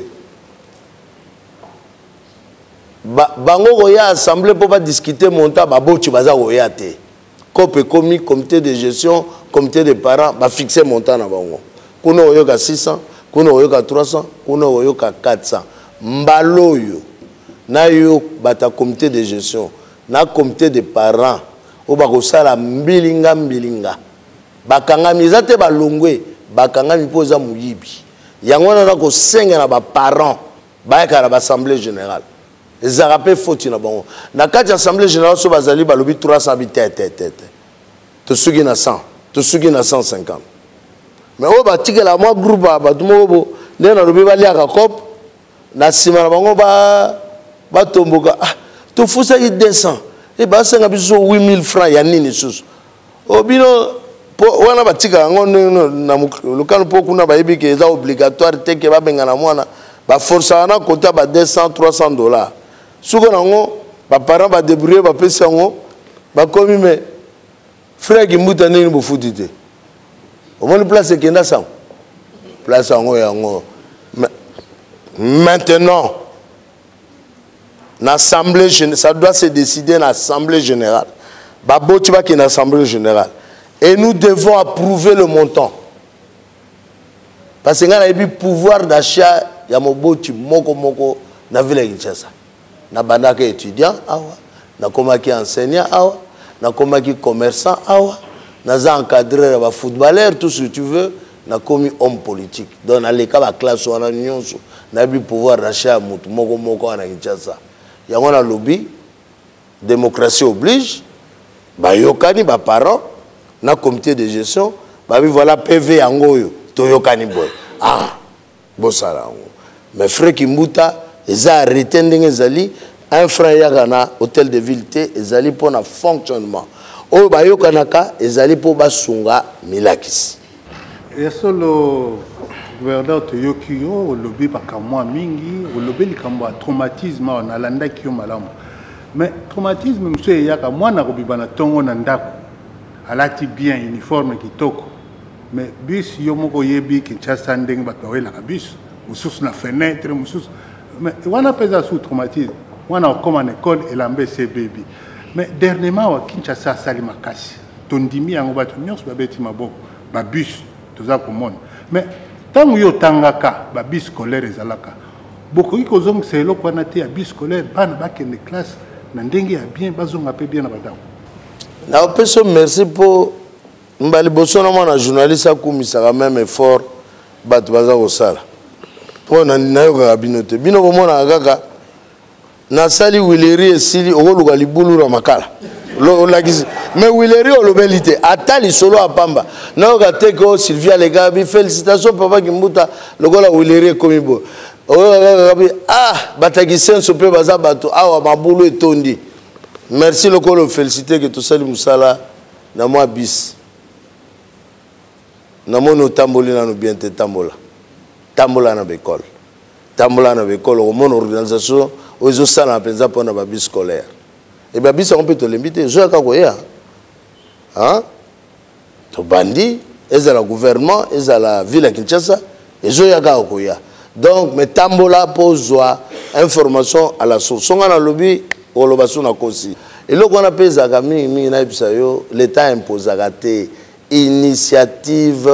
bango koya assemblée pour pas discuter montant baboti baza koya te COP commis comité de gestion comité de parents ba fixer montant na bango kuna oyoka 600 kuna oyoka 300 kuna oyoka 400 mbaloyo na yo bata comité de gestion na comité de parents o ba kosala mbilinga bakanga mizate balongwe bakanga mipoza muyibi yango na ko senga na ba parents ba ka na assemblée générale les arabes faute na bango na kati assemblée générale so bazali balobi 300 bitete to sugi na 100 to sugi na 150 mais o ba tikela moi groupe ba tumo ndena lobi baliaka cop na sima na bango ba tomboka to fusa ki 200 et ba senga biso 8000 francs ya nini susu obino po wana batika ngo na lokalo po kuna ba yebike eza obligatoire te ke ba benga na mwana ba force na kota ba $200-300 suko nango ba parents ba débrouiller ba pesa ngo ba komi me frère ki mbuta nini bo futite au moins place kenda sa place ngo yango maintenant l'assemblée générale ça doit se décider dans l'assemblée générale ba boti ba ki na assemblée générale et nous devons approuver le montant parce que ngana ebi pouvoir d'achat ya moboti moko na ville ya Kinshasa na bandaka étudiant awa na komaki enseignant awa na komaki commerçant awa na za encadreur ba footballeur tout ce que tu veux na komi homme politique donc na leka ba classe wana nyonso na bi pouvoir d'achat mutu moko na Kinshasa yango na lobby démocratie oblige ba yokani ba parents na comité de gestion ba bi voilà PV yango yo to yokani boy bosala yango mais frère Kimbuta eza arrêté ndenge ezali un frère yakana hôtel de ville te ezali pour na fonctionnement oyo bayokanaka ezali pour basunga milakisi et solo gouverneur toyoki yo olobi bakamwa mingi olobi likambo ya traumatisme on alandaki yo malamu mais traumatisme monsieur eyaka mwana kobiba na tongo na ndako alati bien uniforme kitoko mais bus yo moko yebi Kinshasa ndenge bato bawelaka bus mususu na fenêtre mususu mais wana pesa sous traumatisme wana okoma na école elambe se baby mais dernièrement wa Kinshasa sali makasi tondimi yango bato nyonso babeti maboko ba bus toza komona mais tango yo tangaka ba bus scolaire ezalaka bokoki kozongisa eloko wana te ya bus scolaire bana bakende classe na ndenge ya bien bazonga pe bien na badako na peso merci pour mbali bosona mwana journaliste akumisaka même effort bato baza kosala po na nayoka bino te bino komona kaka na sali wileri esili okoluka libulu na makala olakisi mais wileri olobeli te ata lisolo apamba nayoka te ko Sylvia Legabi félicitations papa Kimbuta lokola wileri ekomi bo batakisenso mpe baza bato awa mabulu etondi merci lokolo félicité que tosali musala na mwa bis na mono tamboli nano bien te tambola na bekole komona organisation ozo sala penza pona ba bis scolaire et ba bis on peut te l'inviter zo ka koya to bandi ezala gouvernement ezala ville ya Kinshasa ezo ya ka koya donc mais tambola pozwa information à la source songa na lobby oloba sona kosi eloko na pezaka mingi na bisayo l'état impose te initiative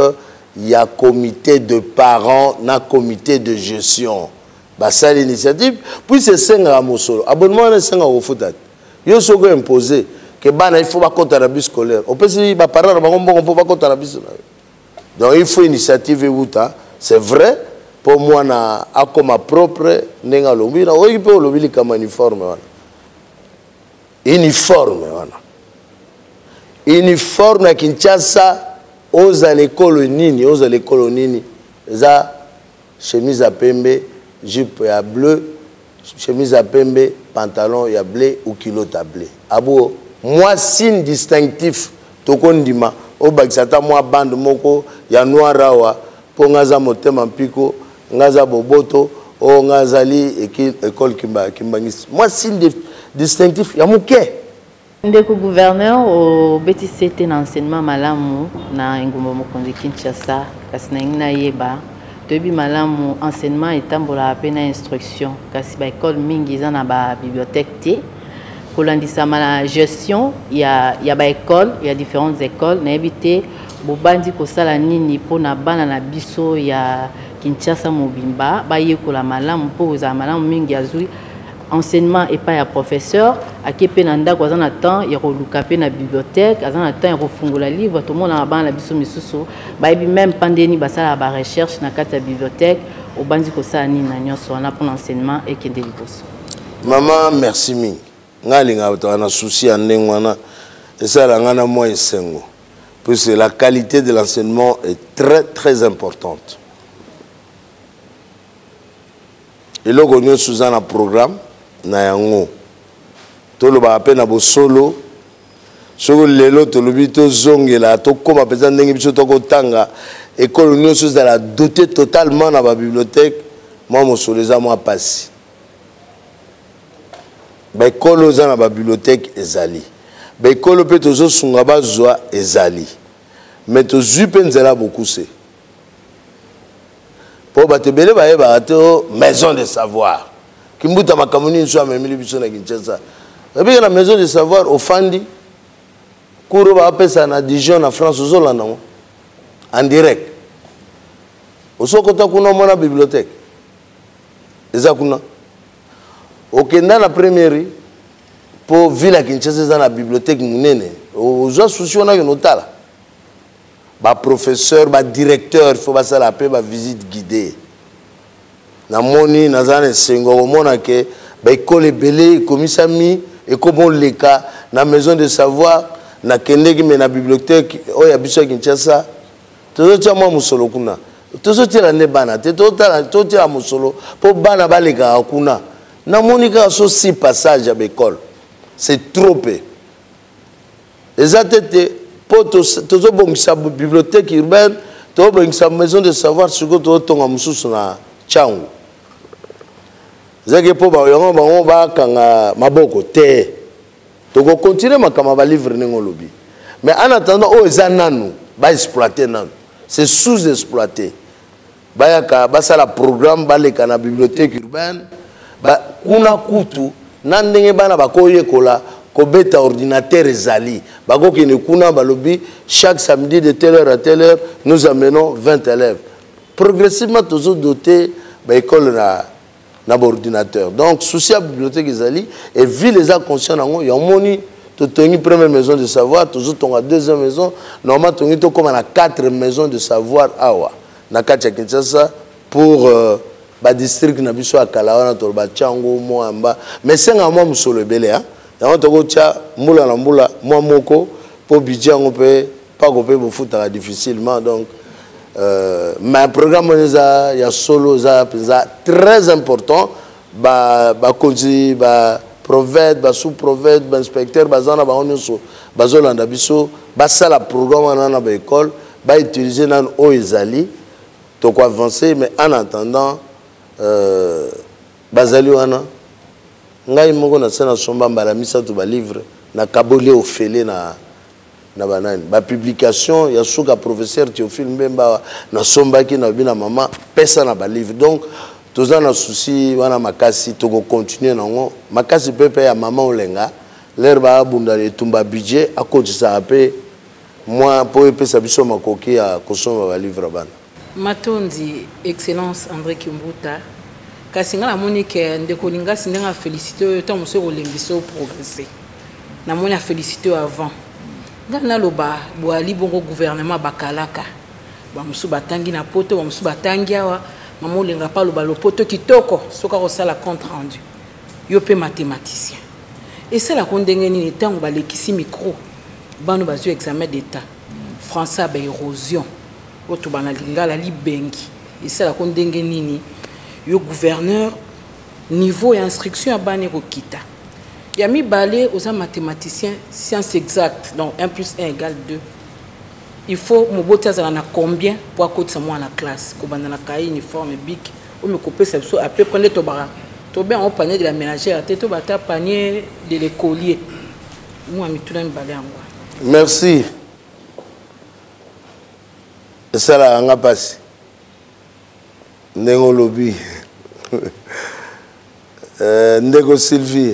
il y a comité de parents, na comité de gestion. Bah ça l'initiative. Puis c'est 5 à Mosolo. Abonnement c'est 5 au foutat. Yo soko imposé que bana il faut pas compter la bus scolaire. On peut se ba parents on peut pas compter la bus. Donc il faut initiative outa. C'est vrai pour moi na akoma propre nenga lombi na oyi pe lombi comme uniforme wana. Uniforme wana. Uniforme à Kinshasa. Aux à l'école nini, za chemise à pembe, jupe à bleu, chemise à pembe, pantalon à bleu ou culotte à bleu. Abo, moi signe distinctif, tokondima, au baksata moi bande moko, ya noirawa, po ngaza motema mpiko, ngaza boboto, o ngazali école kimbangis. Moi signe distinctif, ya muke. Ndeko gouverneur au BTCT na enseignement malamu na ngombo mokonzi Kinshasa kasi na ngina yeba tobi malamu enseignement etambola pe na instruction kasi ba école mingi za na ba bibliothèque te kolandisa mala gestion ya ba école il y a différentes écoles na ebité bobandi ko sala nini pona bana na biso ya Kinshasa mobimba ba yekola malamu po za malamu mingi azui enseignement et pas à professeur à qui penanda quoi en attend il reluka pe na bibliothèque en attend il refungola livre tout le monde a ban la biso misusu ba même pandémie ba ça la recherche na kata bibliothèque au bandi ko ça ni na nyonso na pour l'enseignement et kende liboso. Maman merci mi ngalinga to na souci andengwana et ça la ngana moi esengo parce que la qualité de l'enseignement est très importante. Et là on sous un programme na yango tolo ba pe na bo solo solo lelo tolo bito zongela to koma pesa ndenge biso to kotanga école union sous la doter totalement na ba bibliothèque moi mo solo za moi passi ba école za na ba bibliothèque ezali ba école pe to zo sunga ba zwa ezali mais to zupe nzela beaucoup c'est pour ba te bele ba yeba to maison de savoir Kimbuta makamuni nso amemili biso na Kinshasa. Ebi la maison de savoir au Fandi kuro ba pesa na Dijon na France ozolanda ngo en direct. Osokota kuna mona bibliothèque. Eza kuna. Okenda na première pour ville à Kinshasa za na bibliothèque munene. Ozo souci on a une notala. Ba professeur, ba directeur, faut ba sala pe ba visite guidée. Na moni nazane sengo mona ke ba école belé komisami et comment les cas na maison de savoir na kendeki me na bibliothèque oya biso Kinshasa tozo tia moi musolo kuna tozo tia ne bana te to tia musolo po bana baleka kuna na moni ka so si passage à l'école c'est trop peu ezatete po tozo bongisa bibliothèque urbaine to bongisa maison de savoir suko to tonga mususu na changu zake po ba yongo bango ba kanga maboko te to ko continuer makama ba livre ningo lobi mais en attendant o ezananu ba exploiter nanu c'est sous-exploité ba yaka ba sala programme ba leka na bibliothèque urbaine ba kuna kutu na ndenge bana ba koyekola ko beta ordinateur ezali ba ko kine kuna ba lobi chaque samedi de telle heure à telle heure nous amenons 20 élèves progressivement toujours doté ba école na ordinateur. Donc souci à bibliothèque ezali et ville les a conscient nango ya moni to tongi première maison de savoir toujours tonga deuxième maison normalement tongi to comme na 4 maisons de savoir awa na kati Kinshasa pour ba district na biso akala wana to ba chango moamba mais senga moi musolo belé hein ya to ko tia mbula na mbula moi moko pour budget on peut pas ko peut futa difficilement donc mais programme il y a solo très important ba konzi ba prophète ba sous-prophète ba inspecteur ba zana ba onyoso ba zolanda biso ba sala programme na ba école ba utiliser nan o ezali to ko avancer mais en attendant bazali wana ngai moko na sena somba mbala misato ba livre na kabole ofele na banane ba publication ya suka professeur Théophile Mbemba na sombaki na bina mama pesa na ba livre donc toza na souci wana makasi to ko continuer nango makasi pepe ya mama olenga l'air ba bunda etumba budget a continuer pe moi pour epesa biso makoki ya kosomba balivre bana. Matondi excellence André Kimbuta kasi nga namoni ke ndeko lingasi ndenga félicité oyo ta moso kolembiso progresser namoni a félicité avant nga naloba boali bongo gouvernement bakalaka ba mosu batangi na poto ba mosu batangi awa mamo lenga pa loba lopoto kitoko soka kosala compte rendu yo pe mathématicien et c'est la kondenge nini tango balekisi micro bano bazio examen d'état français ba érosion oto bana lingala libengi et c'est la kondenge nini yo gouverneur niveau et instruction abane ko kita ya mi balé aux mathématiciens sciences exactes donc 1 + 1 = 2 il faut mobota za na combien pour akotisa moi na classe ko bana na kai uniforme bic o me couper ça à peu près to bara to bien au panier de la ménagère to bata panier de l'écolier moi mi tout na mi balé angwa. Merci. Ça là nga passe ndeko lobi ndeko Sylvie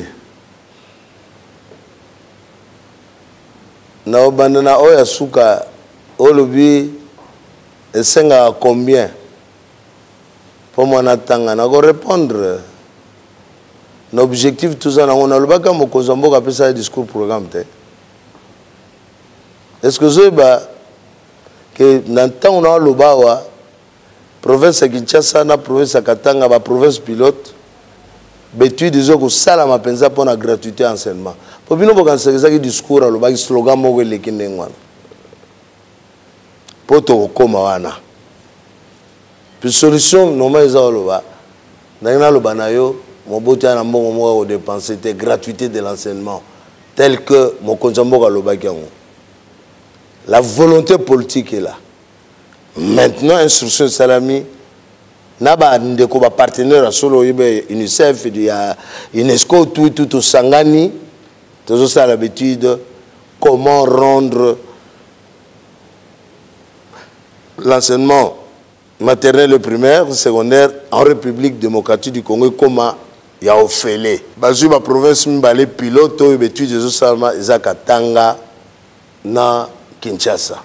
na obandana oya suka olobi esenga combien pour moi natanga na ko répondre l'objectif tout ça on a le baka mokonzo mboka pesa discours programme te est-ce que je ba que n'entend on le bawa province ya Kinshasa na province ya Katanga ba province pilote betu disons que sala mapenza pour la gratuité enseignement pour bino bokansekeza ki discours alo ba slogan moko eleki ndengwana poto koma wana puis solution normal eza oloba na loba na yo moboti na mbongo moko dépenser te gratuité de l'enseignement tel que mokonzo mboka lobaki yango. La volonté politique est là. Maintenant, instruction salami, naba ndeko ba partenaire à solo UNICEF, il y a UNESCO, tout sangani, tout ça l'habitude, comment rendre l'enseignement maternel et primaire, secondaire en République démocratique du Congo, comment il y a offert. Bazu ba province mbale pilote, l'habitude de Salma, Izakatanga, na Kinshasa.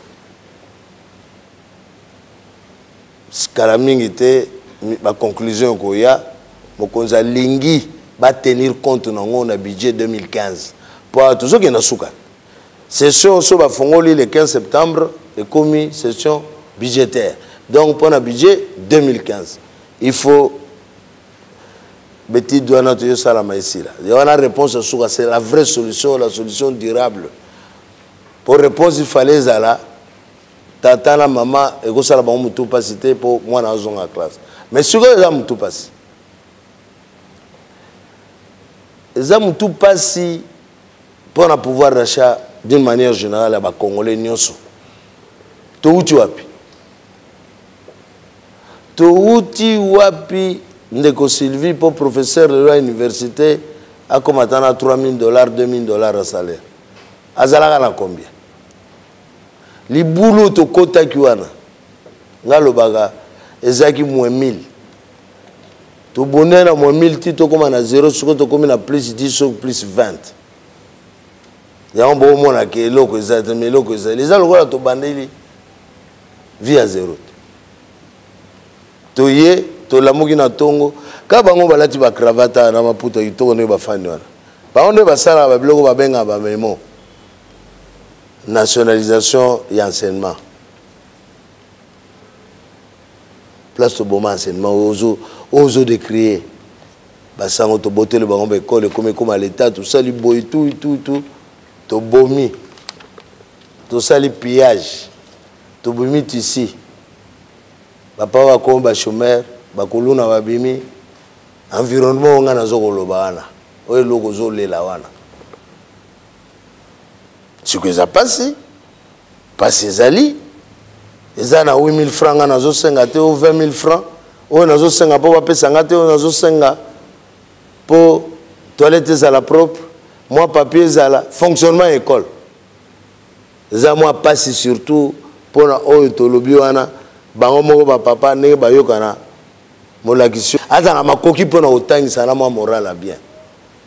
Skalamingi te ma conclusion koya mokonza lingi va tenir compte na budget 2015 pour tout ce qui na suka. Session so ba fongoli le 15 septembre et commis session budgétaire. Donc pour un budget 2015, il faut petit douana to salama ici là. Il y a une réponse à suka, c'est la vraie solution, la solution durable. Pour répondre, il fallait ça tata la maman et que ça la maman tout pas cité pour moi dans la classe. Mais ce que ça tout passe. Ça tout passe pour le pouvoir d'achat d'une manière générale à Congolais nyonso. To uti wapi. To uti wapi ndeko Sylvie pour professeur de l'université a comme atana $3,000 $2,000 à salaire. Azalaka na combien? Li boulot to kota kiwana ngalo baga ezaki moins 1000 to bonner na moins 1000 ti to koma na 0 soko to koma na plus 10 ou plus 20 ya on bo mona ke loko ezate mais loko ezate les alokola to bandeli via 0 to ye to lamuki na tongo ka bango balati ba cravata na maputo kitoko ne ba fani wana ba onde ba sala ba biloko ba benga ba memo nationalisation et enseignement. Place au bon enseignement, aux de créer. Bassango to botter le baron école comme à l'état, tout ça, li boy tout, to bomi, tout ça, li pillage, to bomi ici. Papa va comme ba chômeur, ba koluna ba bimi, environnement on a na zoko bana, oye logo zo le la wana. Ce que ça passe, passe ali, ils ont 8 000 francs, ils ont 20 000 francs, ils ont pour toilettes à la propre, moi papier à la fonctionnement école. Ils ont moi passe surtout pour la autolobiana, bango papa ne bayokana, molakisio. Attends, ma coquille pour la autant ça na moi moral bien.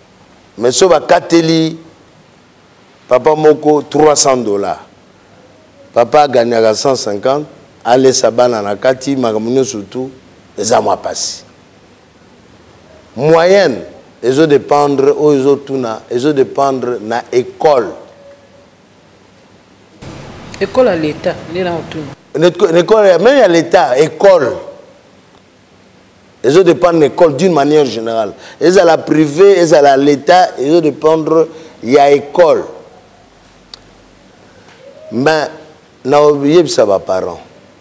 Mais ce va kateli. Papa Moko, $300. papa gagnera 150 allez sabana na kati magamunyo surtout les amois passés moyenne ils ont dépendre ou ils ont tuna ils ont dépendre na école à l'état l'école même à l'état école ils ont dépendre de l'école d'une manière générale ils à la privée ils à l'état ils ont dépendre il y a école mais na oublié ça va parents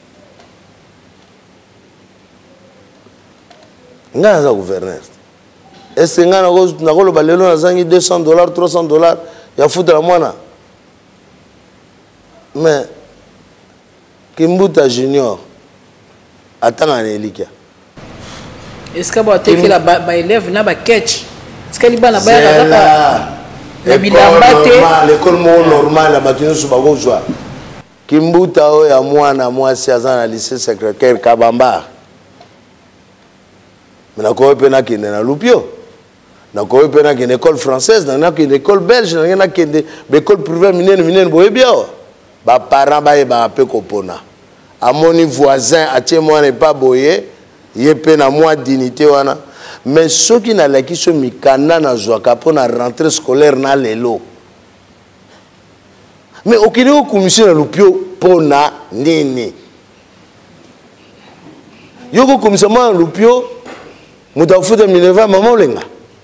nga za gouverneur est-ce que nga na ko ba lelo na zangi $200 $300 ya futa mwana mais Kimbuta Junior atanga na elikia est-ce que ba teke la ba élève na ba catch est-ce que libana ba ya la bilamba l'école normale ba tinu su ba go jwa Kimbuta o ya mwana mwasi azana lycée Sacré-Cœur Kabamba mais na ko pe na kende na lupio na ko pe na kende école française na kende école belge na kende école privée minene boye bien ba parents ba e ba pe kopona amoni voisin atie mwana pas boye ye pe na moi dignité wana mais ceux qui na la kiso mikana na zwaka pona rentrée scolaire na lelo mais okini ko commission na lupio pona nini yoko commission na lupio Moutafoute Minerva, maman lenga.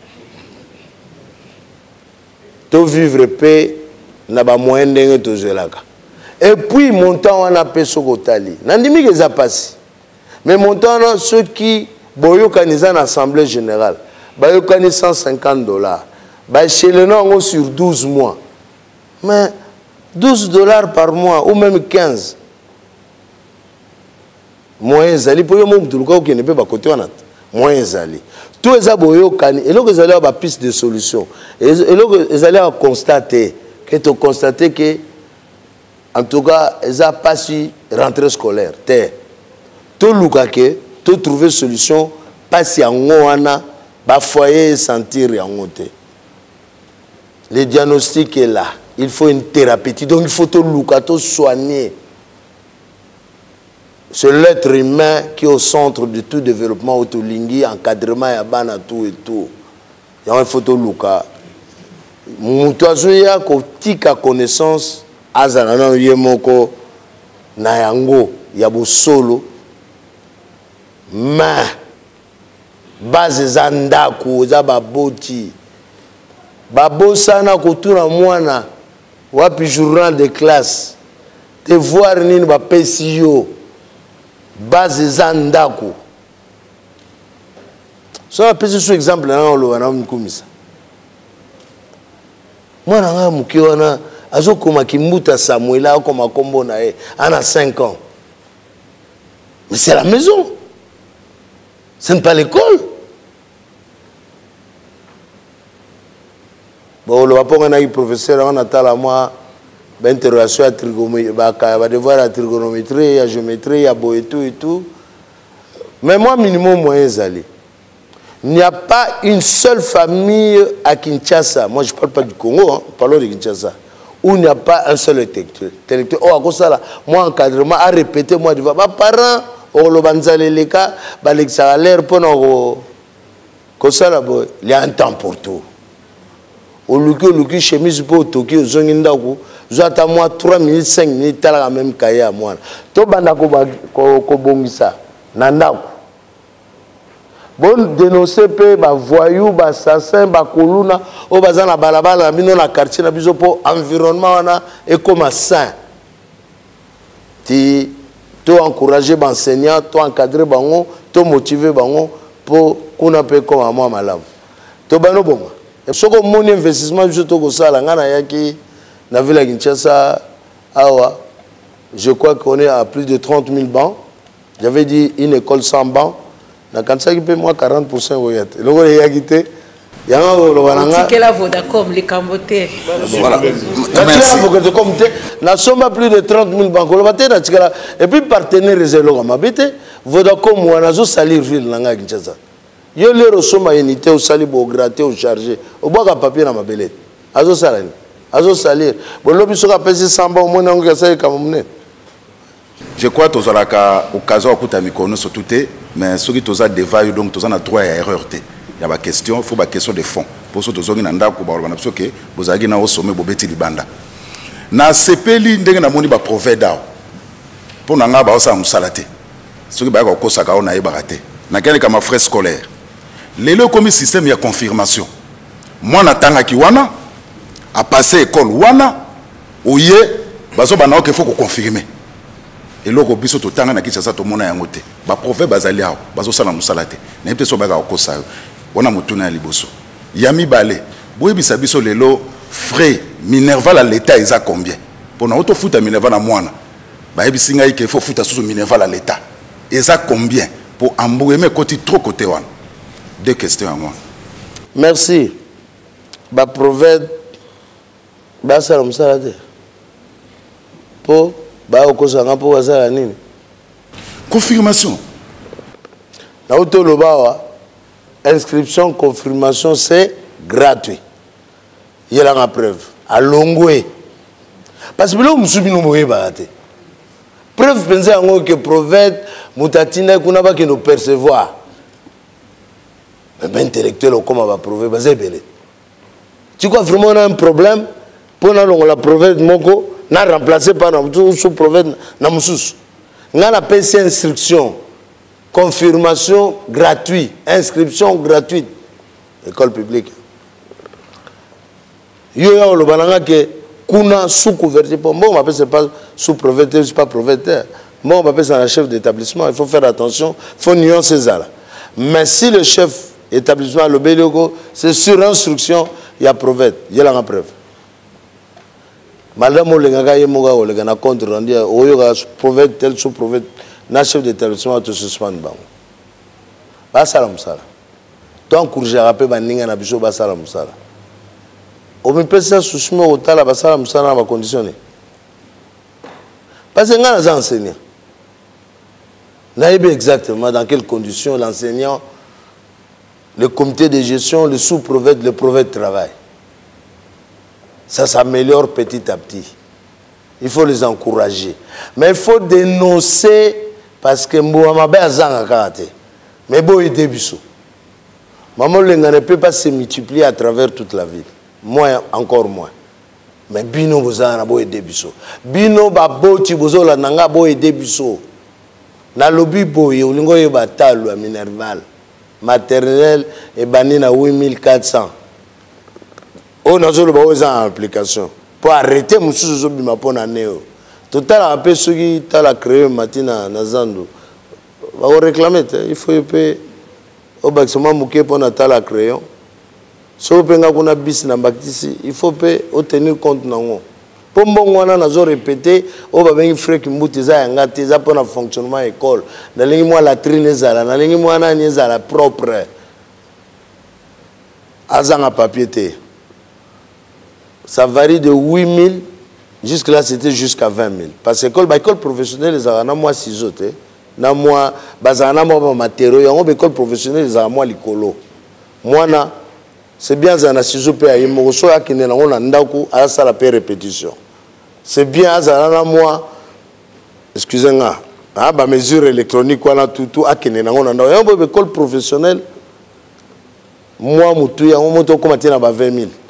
To vivre paix, n'a pas moyen de to zelaka. Et puis montant on a peso kotali. Nandimi que ça passe. Mais montant ceux qui boyo kanisa en assemblée générale, boyo kanisa $150. Bah chez le nom sur 12 mois. Mais $12 par mois ou même 15. Moyen zali pour yo mo mutuluka qui ne peut pas côté on a. Moins allés. Tous les aboyaux cani. Et là que vous allez avoir piste de solution. Et là que vous allez constater que tu constates que en tout cas ils n'ont pas su rentrée scolaire. Tout le cas tout trouver solution pas si en ouana ba foyer sentir en côté. Le diagnostic est là. Il faut une thérapie. Donc il faut tout le tout soigner. C'est l'être humain qui est au centre de tout développement autolingui, encadrement, yabana, tout et tout. Il y a une photo Luka. Moutazoya ko tika connaissance azana yemoko na yango yabo solo ma base zandaku za baboti babosana kotuna mwana wapi journal de classe te voir nini ba PCO base zandaku so a pesi sur exemple na lo wana mkumisa mwana nga muki wana azokoma Kimbuta Samuel akoma kombo na ye ana 5 ans mais c'est la maison ce n'est pas l'école bon le waponga na professeur on atala moi interrogation à trigonométrie va devoir à trigonométrie à géométrie à beau et tout mais moi minimum moyen zali il n'y a pas une seule famille à Kinshasa, moi je ne parle pas du Congo, hein, parlons de Kinshasa, où il n'y a pas un seul intellectuel. Oh, à cause de ça, moi encadrement a répété, moi je dis, mes parents, oh le banzale les cas, les salaires pour nous, comme ça là, il y a un temps pour tout. Au luki chemise pour toki au zonginda ko, j'attends moi 3 minutes 5 minutes tala la même cahier à moi. To banda ko bongisa, nanda. Bon dénoncer pe ba voyou ba assassin ba koluna o bazana balabala bino na quartier na biso po environnement wana et comme sain ti to encourager ba enseignant to encadrer bango to motiver bango pour kuna pe comme moi malamu to bano bonga soko mon investissement biso to ko sala ngana yaki na ville Kinshasa awa je crois qu'on est à plus de 30 000 bancs. J'avais dit une école sans bancs. Na kanisa qui paye moi 40% oyat. Le gars il a quitté. Il y a un bananga. Ticket la Vodacom les cambotés. Voilà. Merci. Vodacom na somme plus de 30 000 banques. Le matin na tikala et puis partenaire réservé comme habité Vodacom wana zo salir ville nanga Kinshasa. Yo le resoma unité au sali bo gratter au charger. Au boka papier na mabelete. Azo salani. Azo salir. Bon lobi soka pesi samba au moins on ka sali comme Je crois que tu as l'occasion de mikono surtout, mais ceux qui ont des vagues, donc tu as droit à erreur. Il y a une question, il faut une question de fond. Pour ceux qui ont des ndako, vous avez un sommet, vous avez libanda. Na CPLI, vous avez un provider. Pour nous, vous avez un salate. Ceux qui ont un salate, vous avez un salate. Na quel cas ma frais scolaire. Les lots comme système il y a confirmation. Moi natanga ki wana a passé école wana oye bazo banao qu'il faut qu'on confirmer. Et loko biso to tanga na kisa to mona yango te. Ba prophète bazali awo bazo sala musala te. Na yete so baga okosa yo. Wana mutuna ya liboso. Yami balé. Boye bisa biso lelo frais Minerval à l'état ils combien? Pour na auto futa Minerval na mwana. Ba yebisinga il faut futa sous Minerval à l'état. Ils combien? Pour embouer côté trop côté one. Deux questions à moi. Merci. Ba prophète ba sala musala te. Po ba okosanga po basala nini? Confirmation. Na auto lobawa inscription confirmation c'est gratuit. Il y a la preuve à Longwe. Parce que là on subit nous moye barate. Preuve penser en que prophète mutatina kuna ba que nous percevoir. Mais intellectuel comment va prouver basé belé. Tu crois vraiment on a un problème pour la prophète moko n'a remplacé par un sous-prophète na mususu. Nga na PC instruction, confirmation gratuite, inscription gratuite, école publique. Yo ya lo bananga que kuna sous couverture bon on m'appelle c'est pas sous-prophète, c'est pas prophète. Bon on m'appelle c'est un chef d'établissement, il faut faire attention, il faut nuancer ça là. Mais si le chef établissement le Bélioko, c'est sur instruction, il y a prophète, il y a la preuve. Madame Olengaka Yemoga Olegana contre rendu Oyoga prophète tel sous-prophète, na chef d'établissement te suspendre bango. Ba salam sala. Donc courage rapé baninga na biso ba salam sala. O me pesa sushimo otala ba salam sala ba conditionné. Parce que ngana za enseignant. Naïbe exactement dans quelles conditions l'enseignant, le comité de gestion, le sous-prophète, le prophète travaillent. Ça s'améliore petit à petit. Il faut les encourager. Mais il faut dénoncer parce que Mbouamabe a zanga karate. Mais bon, il débusse. Maman Lenga ne peut pas se multiplier à travers toute la ville. Moins, encore moins. Mais Bino Bozana bo et débusse. Bino Baboti Bozola Nanga bo et débusse. Na lobby boy, Olingo Yebatal, Minerval. Maternelle et banni na 8400. On a besoin de application pour arrêter mon sous bima pour l'année. Total un peu ceux qui t'a créé matin na Zando. Va réclamer, il faut payer au maximum mouké pour la crayon. Si on peut qu'on a bis na bactisi, il faut payer au tenir compte nango. Pour bon on a zo répété, on va venir frais qui mouti za ngati za pour le fonctionnement école. Na lingi moi la trine zala, na lingi moi na ni zala propre. Azanga papier té. Ça varie de 8 000 jusque là c'était jusqu'à 20 000. Parce que l'école professionnelle les a moi 6 autres. Na moi bazana moi matériaux, yango l'école professionnelle les a moi likolo. Moi na c'est bien zana 6 autres pe ayimo so akine na ngona ndako ala sala pe répétition. C'est bien zana moi excusez-moi. Ah ba mesure électronique wana tout akine na ngona ndako. Yango l'école professionnelle moi mutu yango moto ko matina ba 20 000.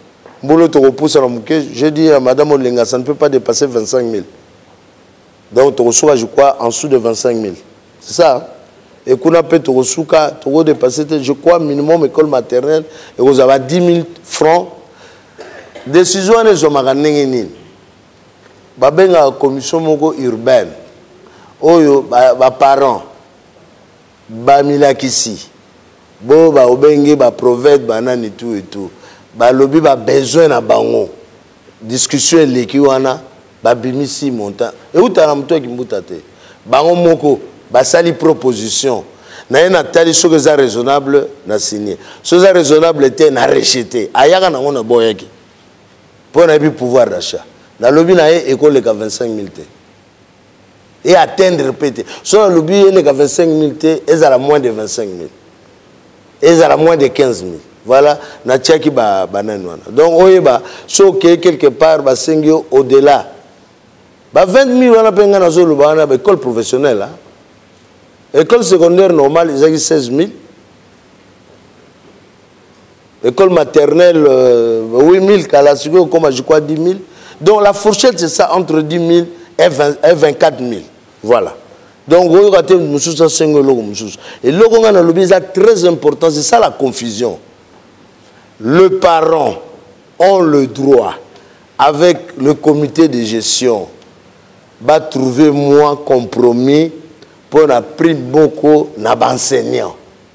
Je dis à Madame Olenga, ça ne peut pas dépasser 25 000. Donc, tu reçois, je crois, en dessous de 25 000. C'est ça. Et qu'on a pu te dépasser, je crois, minimum école maternelle, et vous avez 10 000 francs. Décision, les hommes à Nengenin. Babenga commission urbaine. Oyo, parents. Bamilakisi. Bo, obenge, prophète, banan et tout et tout. Ba lobby ba besoin na bango discussion leki wana ba bimisi montant et utana mto ki mbutate bango moko ba sali proposition na yena tali so que ça raisonnable na signé so ça raisonnable était na rejeté ayaka na ngona boyaki pour na bi pouvoir d'achat na lobby na école le 25 000 té et atteindre répéter so na lobby le 25 000 té ezala moins de 25 000 ezala moins de 15 000. Voilà, na tchaki ba banane wana. Donc oyeba so que quelque part ba sengio au-delà Bah 20 000 on a payé une école professionnelle. École secondaire normale, ils ont 16 000. École maternelle, 8 000, Kalasigo, comme je crois 10 000. Donc la fourchette, c'est ça, entre 10 000 et 24 000. Voilà. Donc, vous avez et le c'est très important, c'est ça la confusion. Les parents ont le droit, avec le comité de gestion, de trouver moins compromis pour apprendre beaucoup d'enseignants.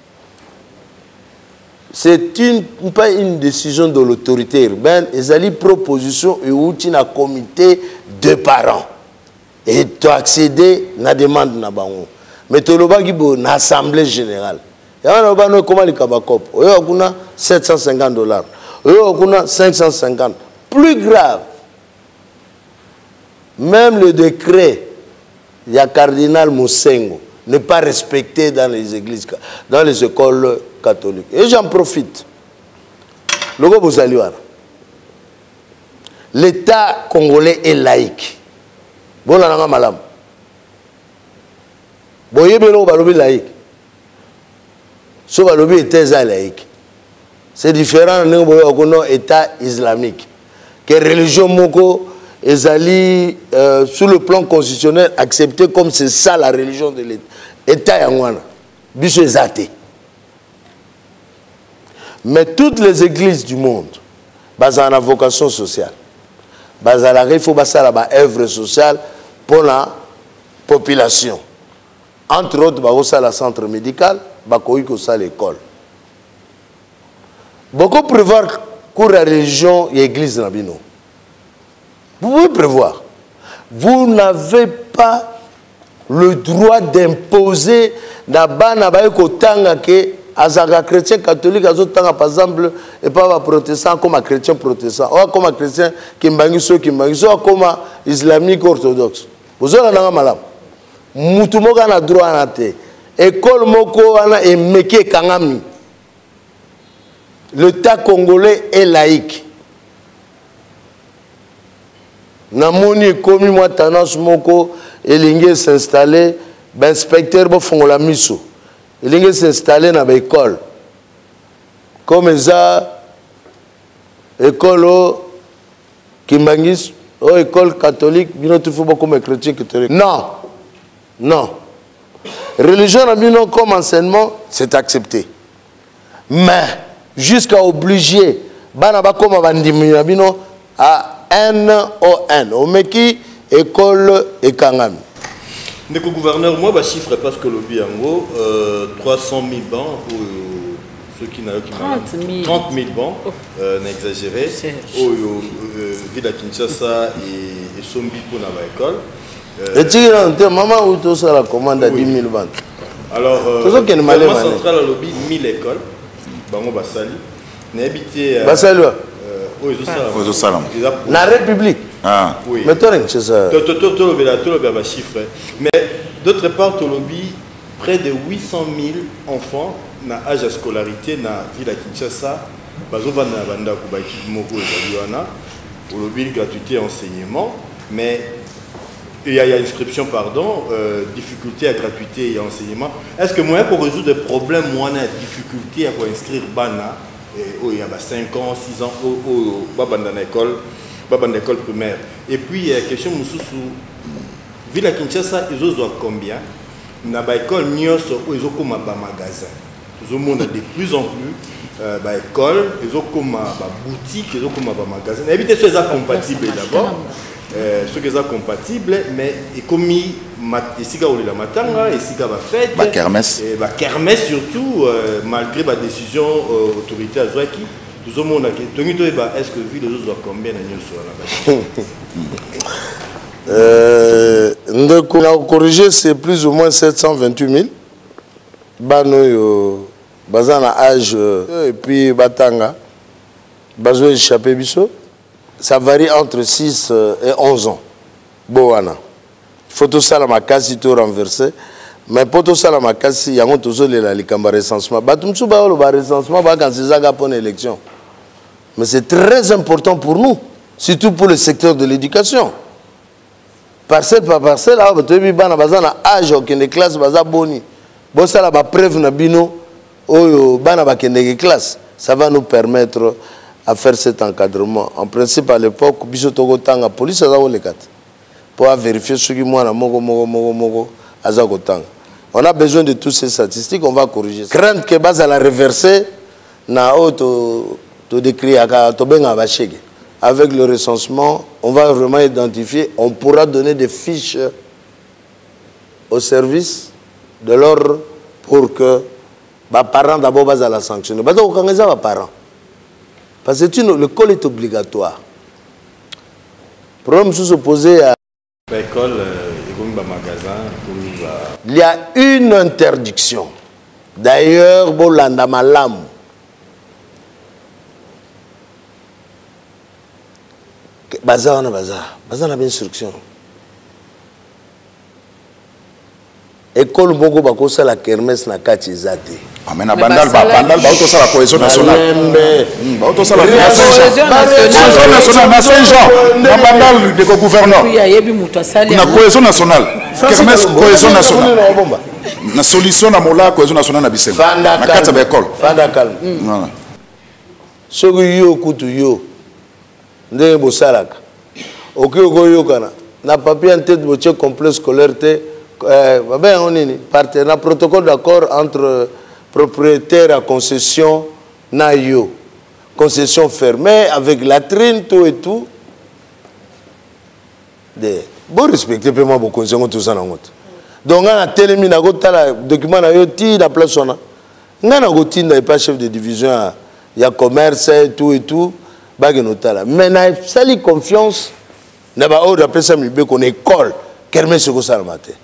C'est pas une décision de l'autorité urbaine, ils ont une proposition et un comité de parents. Et tu accéder à la demande. Mais tu as une assemblée générale. Il y a comment les kabakop. Il y a 750 $. Il y a 550. Plus grave, même le décret, il y a cardinal Moussengo, n'est pas respecté dans les églises, dans les écoles catholiques. Et j'en profite. L'État congolais est laïque. Bon, là, on a malam. Bon, il y a un laïque. Ce balobi était laïque. C'est différent de l'État islamique. Que religion moko est sur le plan constitutionnel acceptée comme c'est ça la religion de l'État. État yangwana. Biso ezate. Mais toutes les églises du monde, basées en vocation sociale, il faut passer à l'œuvre sociale pour la population. Entre autres, il y a le centre médical, il y a l'école. Beaucoup prévoir que la religion et l'église. Vous pouvez prévoir. Vous n'avez pas le droit d'imposer dans les chrétien catholique, par exemple, et pas protestant comme un chrétien protestant, ou comme un chrétien qui ou comme un islamique orthodoxe. Vous avez un malade. Moutumoka a droit à la école moko et meke kangami. L'État congolais est laïque. Namoni komi moi tendance moko elinge s'installer, inspecteur bo fongola miso. Elinge s'installer dans l'école. Comme ça école Kimbangis, école catholique, bino tu faut beaucoup chrétien catholique. Non. Non. Religion comme enseignement, c'est accepté. Mais jusqu'à obliger à NON, au Meki, école et Kangami. Mais le gouverneur, moi, je chiffre parce que le Biango, 300 000 bancs pour ceux qui n'ont 30 000 bancs, n'exagérez. Ville à Kinshasa et Sombi pour l'école. Et tu dis, maman, où tu as la commande à 10 000 banques. Alors, le gouvernement central a lobby 1000 écoles. Bango Basali. N'habité. Basali. Aux Salam. La République. Ah. Oui. Mais tu as ça. Chiffre. Mais d'autre part, tu lobby près de 800 000 enfants dans l'âge de scolarité dans la ville de Kinshasa. Bazova na banda kubaki moko ezaliwana. Pour lobby gratuité enseignement. Mais il y a inscription, pardon, difficulté à gratuité et enseignement. Est-ce que moi, pour résoudre des problèmes, moi, on a difficulté à inscrire Bana, il y a 5 ans, 6 ans, dans l'école primaire. Et puis, il y a une question, Ville à Kinshasa, ils ont combien? Dans l'école, ils ont comme un magasin. Tout le monde a de plus en plus d'écoles, ils ont comme une boutique, ils ont comme un magasin. Évitez ceux qui sont compatibles d'abord. Ceux qui sont compatibles, mais comme ici, il y a la matanga, ici, il y a la fête, la kermesse. La kermesse surtout, malgré la décision autorité à Zouaki, tout le monde a dit, est-ce que ville les autres combien on a corrigé, c'est plus ou moins 728 000. Bano bazan à âge et puis batanga, bazo échappé biso. Ça varie entre 6 et 11 ans. Boana. Photo salamakasi tout renversé. Mais photo salamakasi, il y a un toujours les recensement. Batumsu ba le recensement ba quand c'est ça pour l'élection. Mais c'est très important pour nous, surtout pour le secteur de l'éducation. parcelle par parcelle awa bato yebi bana baza na âge okende classe baza boni bosala bapreuve na bino oyo bana bakendeke classe. Ça va nous permettre à faire cet encadrement. En principe à l'époque biso tokotanga police aza kolekata pour vérifier ce qui mwana moko aza kotanga. On a besoin de toutes ces statistiques, on va corriger. Crainte que base à la reverser na auto to décrit aka to benga bachege. Avec le recensement, on va vraiment identifier, on pourra donner des fiches au service de l'ordre pour que les parents d'abord basent à la sanction. Les parents. Parce que l'école est obligatoire. Le problème s'opposer à l'école, il y a une interdiction. D'ailleurs, Bolanda Malam. Bazar na bazar. Bazar na instruction. École Bogo bakosa la kermesse na kati ezate. Mais na bandal auto ça la cohésion nationale. Auto ça la cohésion nationale na Saint-Jean. Na bandal de gouverneur. Na cohésion nationale. Kermesse cohésion nationale. Na solution na mola cohésion nationale na Bisemba. Na kati ba école. Fanda calme. Voilà. Sogo yo kutu yo. Ndenge bosalaka. Okoyo yokana. Na papier en tête boche complexe scolaire te partenaire, protocole d'accord entre propriétaire à concession Nayo. Concession fermée avec latrine, tout et tout. Bon respecter paiement pour concession tout ça. Donc on a télé na document na yo ti na place on a. Ngana gotinda pas chef de division il y a commerce tout et tout bagenotala. Mais na sali confiance na ba ordre après ça mibe qu'on école kermesse ko salmate.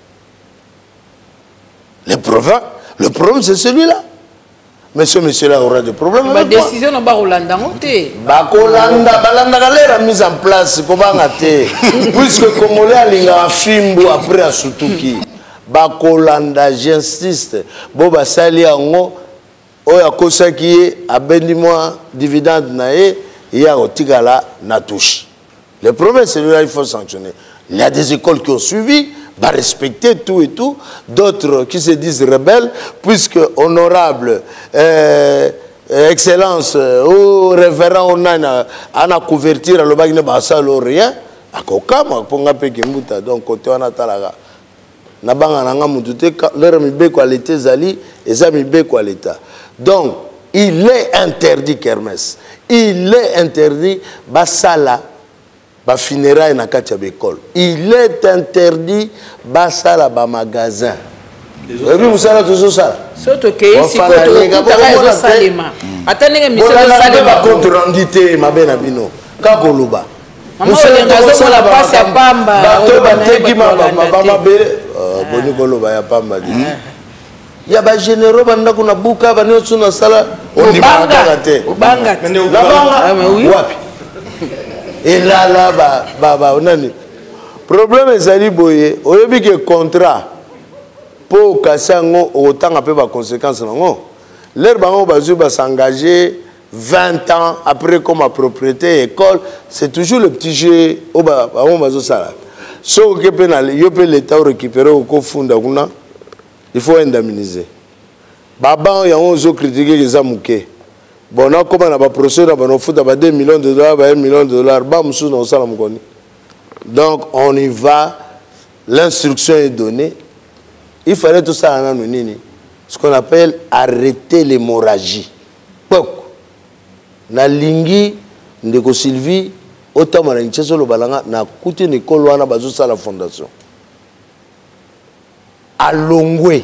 Le problème c'est celui-là. Monsieur-là aura des problèmes. La décision n'a pas Rolanda monté. Bakolanda, balanda mise en place, comment athée. Puisque Congolais a l'inga fimbo après à Sutuki. Bakolanda, j'insiste. Boba sali ango, oya kosa qui a bendi moi dividende nae, il y a otigala natouche. Le problème c'est celui-là, il faut sanctionner. Il y a des écoles qui ont suivi. Va respecter tout et tout, d'autres qui se disent rebelles, puisque honorable, excellence, ou révérend, on a couverture à l'obagine basa rien, à kokama, ponga peki mbuta, donc côté on a talaga. Nabanga nanga mutute, leur mibe qualité zali, et ça mibe qualité. Donc, il est interdit kermesse, il est interdit basala. Ba funérailles na kati ya école. Il est interdit basala ba magasin. Et puis musala toujours ça. Surtout que ici ko salima. Atandenge misala salima contre rendité mabena bino. Kakoluba. Musala ngazo la passe ya pamba. Bato bateki mama bere. Boni koloba ya pamba di. Ya ba généraux banda kuna buka ba nyo suna sala. Obanga te. Obanga. Wapi? Et là, nani. Problème est que boye, au début que contrat pour casser autant à peu de conséquences. L'air va s'engager 20 ans après comme propriété école, c'est toujours le petit jeu au bas ça. So que pénal, il peut l'État récupérer au confond il faut indemniser. Baba y a 11 critiqué les amouké. Bon, on a comme un procès, on a fait 2 millions de dollars, 1 million de dollars, donc on y va, l'instruction est donnée. Il fallait tout ça en anonyme. Ce qu'on appelle arrêter l'hémorragie. Na lingi, ndeko Sylvie, autant que je le balanga, na coûté une école wana bazo sa la fondation. À Longwe.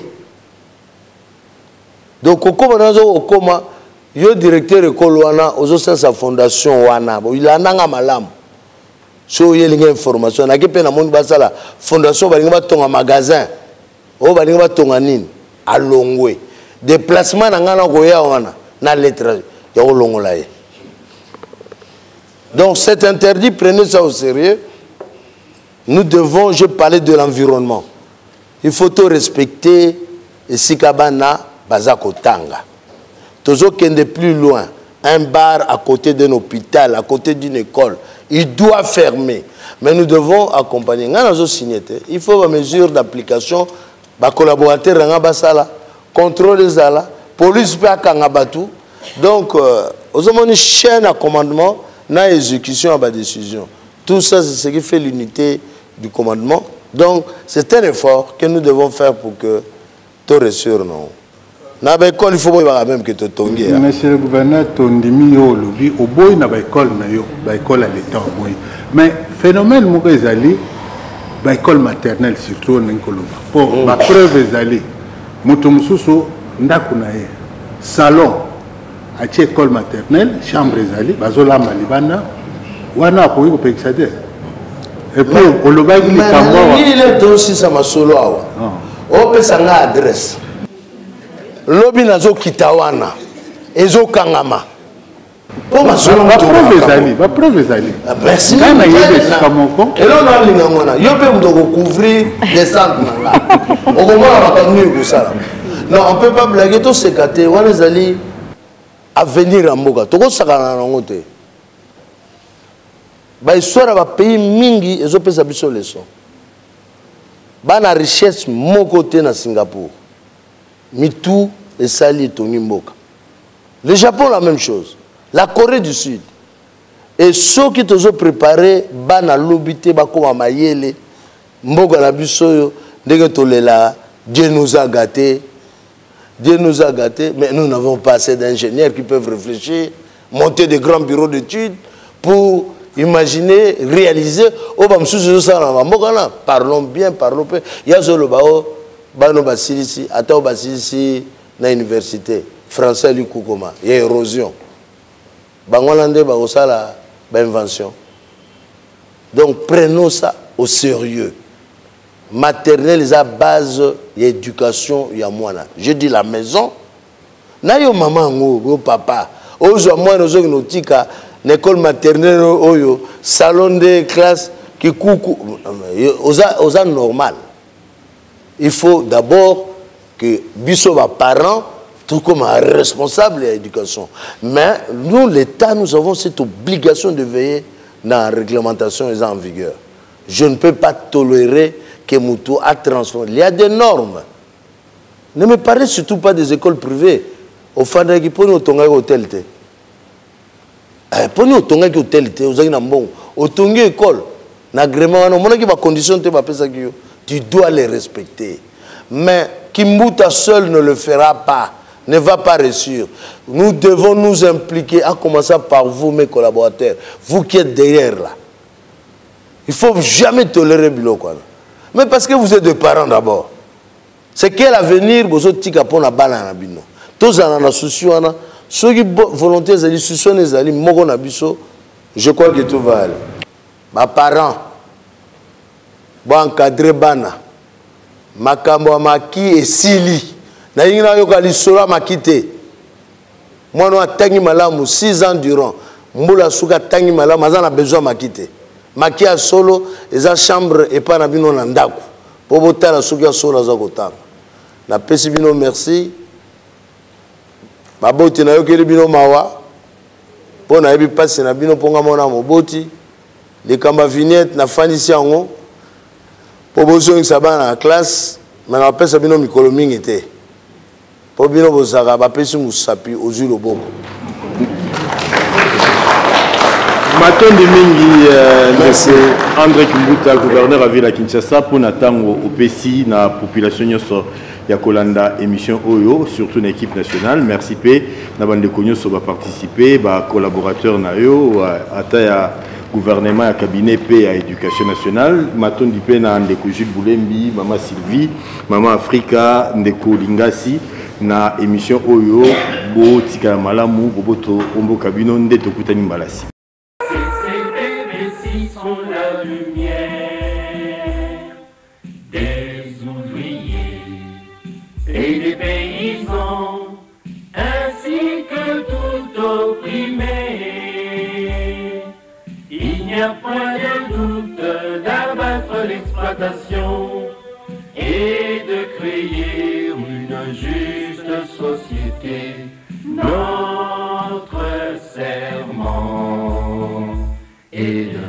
Donc, comment yo directeur école wana ozo sa fondation wana il a nanga malam so yelinga information na kepe na monde basala fondation balinga batonga magasin o balinga batonga nini alongwe déplacement na ngana ko ya wana na lettre ya olongola ye. Donc c'est interdit, prenez ça au sérieux. Nous devons, je parlais de l'environnement, il faut tout respecter et sikabana bazako tanga. Toujours qu'il y ait plus loin, un bar à côté d'un hôpital, à côté d'une école, il doit fermer. Mais nous devons accompagner. Il faut une mesure d'application. Les collaborateurs, contrôle des ala, police, donc, nous avons une chaîne à commandement, une exécution à la décision. Tout ça, c'est ce qui fait l'unité du commandement. Donc, c'est un effort que nous devons faire pour que tout réussisse. Il faut même que tu tongues. Monsieur le gouverneur, tu dis au boy na l'école à l'état. Mais phénomène Mourezali, l'école maternelle surtout en Colombie. Pour la preuve ezali, mutumsusu ndakunaye salon à l'école maternelle, chambre ezali, bazola malibana, wana pour y pexader. Et puis au lobby ni kamwa. Il est aussi ça ma solo awa. On peut s'en adresse. Lobi nazo kitawana ezo kangama po masolo ba preuve ezali merci na yebe sikamoko et là on a linga ngona yo pe mdo couvrir des centres là on va attendre que ça non on peut pas blaguer tout ce côté wana ezali avenir amboka toko sakana nango te ba histoire ba pays mingi ezo pesa biso leçon bana richesse moko te na Singapour. Mitou et Sali Tony Mboka. Le Japon, la même chose. La Corée du Sud. Et ceux qui ont préparé, Bana Lobité, Bakoma Mayele, Mboka Nabisoyo, Dieu nous a gâtés. Dieu nous a gâtés, mais nous n'avons pas assez d'ingénieurs qui peuvent réfléchir, monter des grands bureaux d'études pour imaginer, réaliser. Parlons bien, parlons peu. Il y a Bano Basilisi, Atao Basilisi, na université, français Lukukoma, il y a érosion. Bangolande, Baosala, invention. Donc prenons ça au sérieux. Maternelle, c'est la base de l'éducation, il y a moi. Je dis la maison, na yo maman, yo papa, ozo moi nous sommes nautica, l'école maternelle, oyo, salon de classe, qui coucou, oza normal. Il faut d'abord que Bisso va parents, tout comme un responsable de l'éducation. Mais nous, l'État, nous avons cette obligation de veiller dans la réglementation en vigueur. Je ne peux pas tolérer que Moutou a transformé. Il y a des normes. Ne me parlez surtout pas des écoles privées. Au Fandaki, pour nous, on a hôtel. Pour nous, on a hôtel. Au Tongi école, l'agrément, on a des conditions, tu dois les respecter. Mais Kimbuta seul ne le fera pas, ne va pas réussir. Nous devons nous impliquer, en commençant par vous, mes collaborateurs, vous qui êtes derrière là. Il ne faut jamais tolérer Biloko. Mais parce que vous êtes des parents d'abord. C'est quel avenir vous avez pour la balle à Nabino. Tous en ont souci, ceux qui volontaires, je crois que tout va aller. Mes parents, bon encadré bana makambo amaki esili na yingina yoka lisolo makite mwana atangi malamu 6 ans durant mbula suka tangi malamu azana besoin makite maki ya solo eza chambre et pas na bino na ndako po botala suka solo za kotanga na pesi bino merci baboti na yokeli bino mawa po na yebi pasi na bino ponga mona moboti likamba vignette na fanisi yango. Proposition qui s'abat dans la classe, mais on appelle ça bien mikolo mingi te. Pour bien vous savoir, bah pesi musapi aux yeux le boko. Matin de mingi, merci André Kimbuta, gouverneur à Ville à Kinshasa, pour n'attendre au PSI na population sur Yakolanda émission Oyo, surtout une équipe nationale. Merci P, na bande konyo so va participer, ba collaborateur na yo, ataya gouvernement à cabinet P à éducation nationale maton di pe na ndeko Jules Boulembi maman Sylvie maman Africa ndeko Lingasi na émission Oyo bo tika malamu boboto ombo kabino ndeto kutani mbalasi. Ces sont la lumière des ouvriers et des paysans ainsi que tout opprimé. Il n'y a point de doute d'abattre l'exploitation et de créer une juste société. Notre serment est de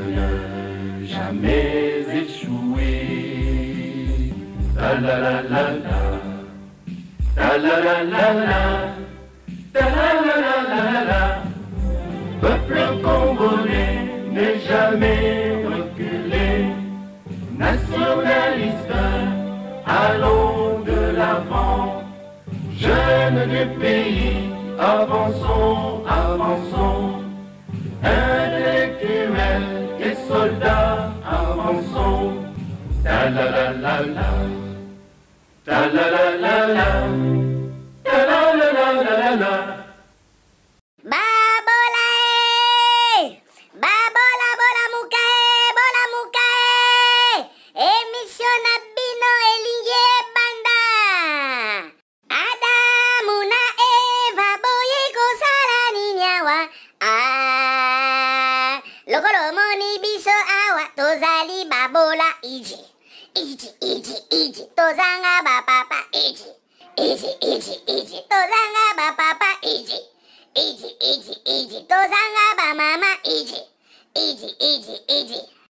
la la la, ta la la la la la. Peuple congolais n'est jamais reculé. Nationaliste, allons de l'avant. Jeunes du pays, avançons, avançons. Intellectuels et soldats, avançons. Ta la la la la, ta la la la la, ta la la la la la. Babola babola bola mukae émission na bino elingi ebanda Adamu na Eva boye kosala nini awa lokolo moni biso awa tozali babola iji tozanga bapapa iji tozanga bapapa iji tozanga ba mama iji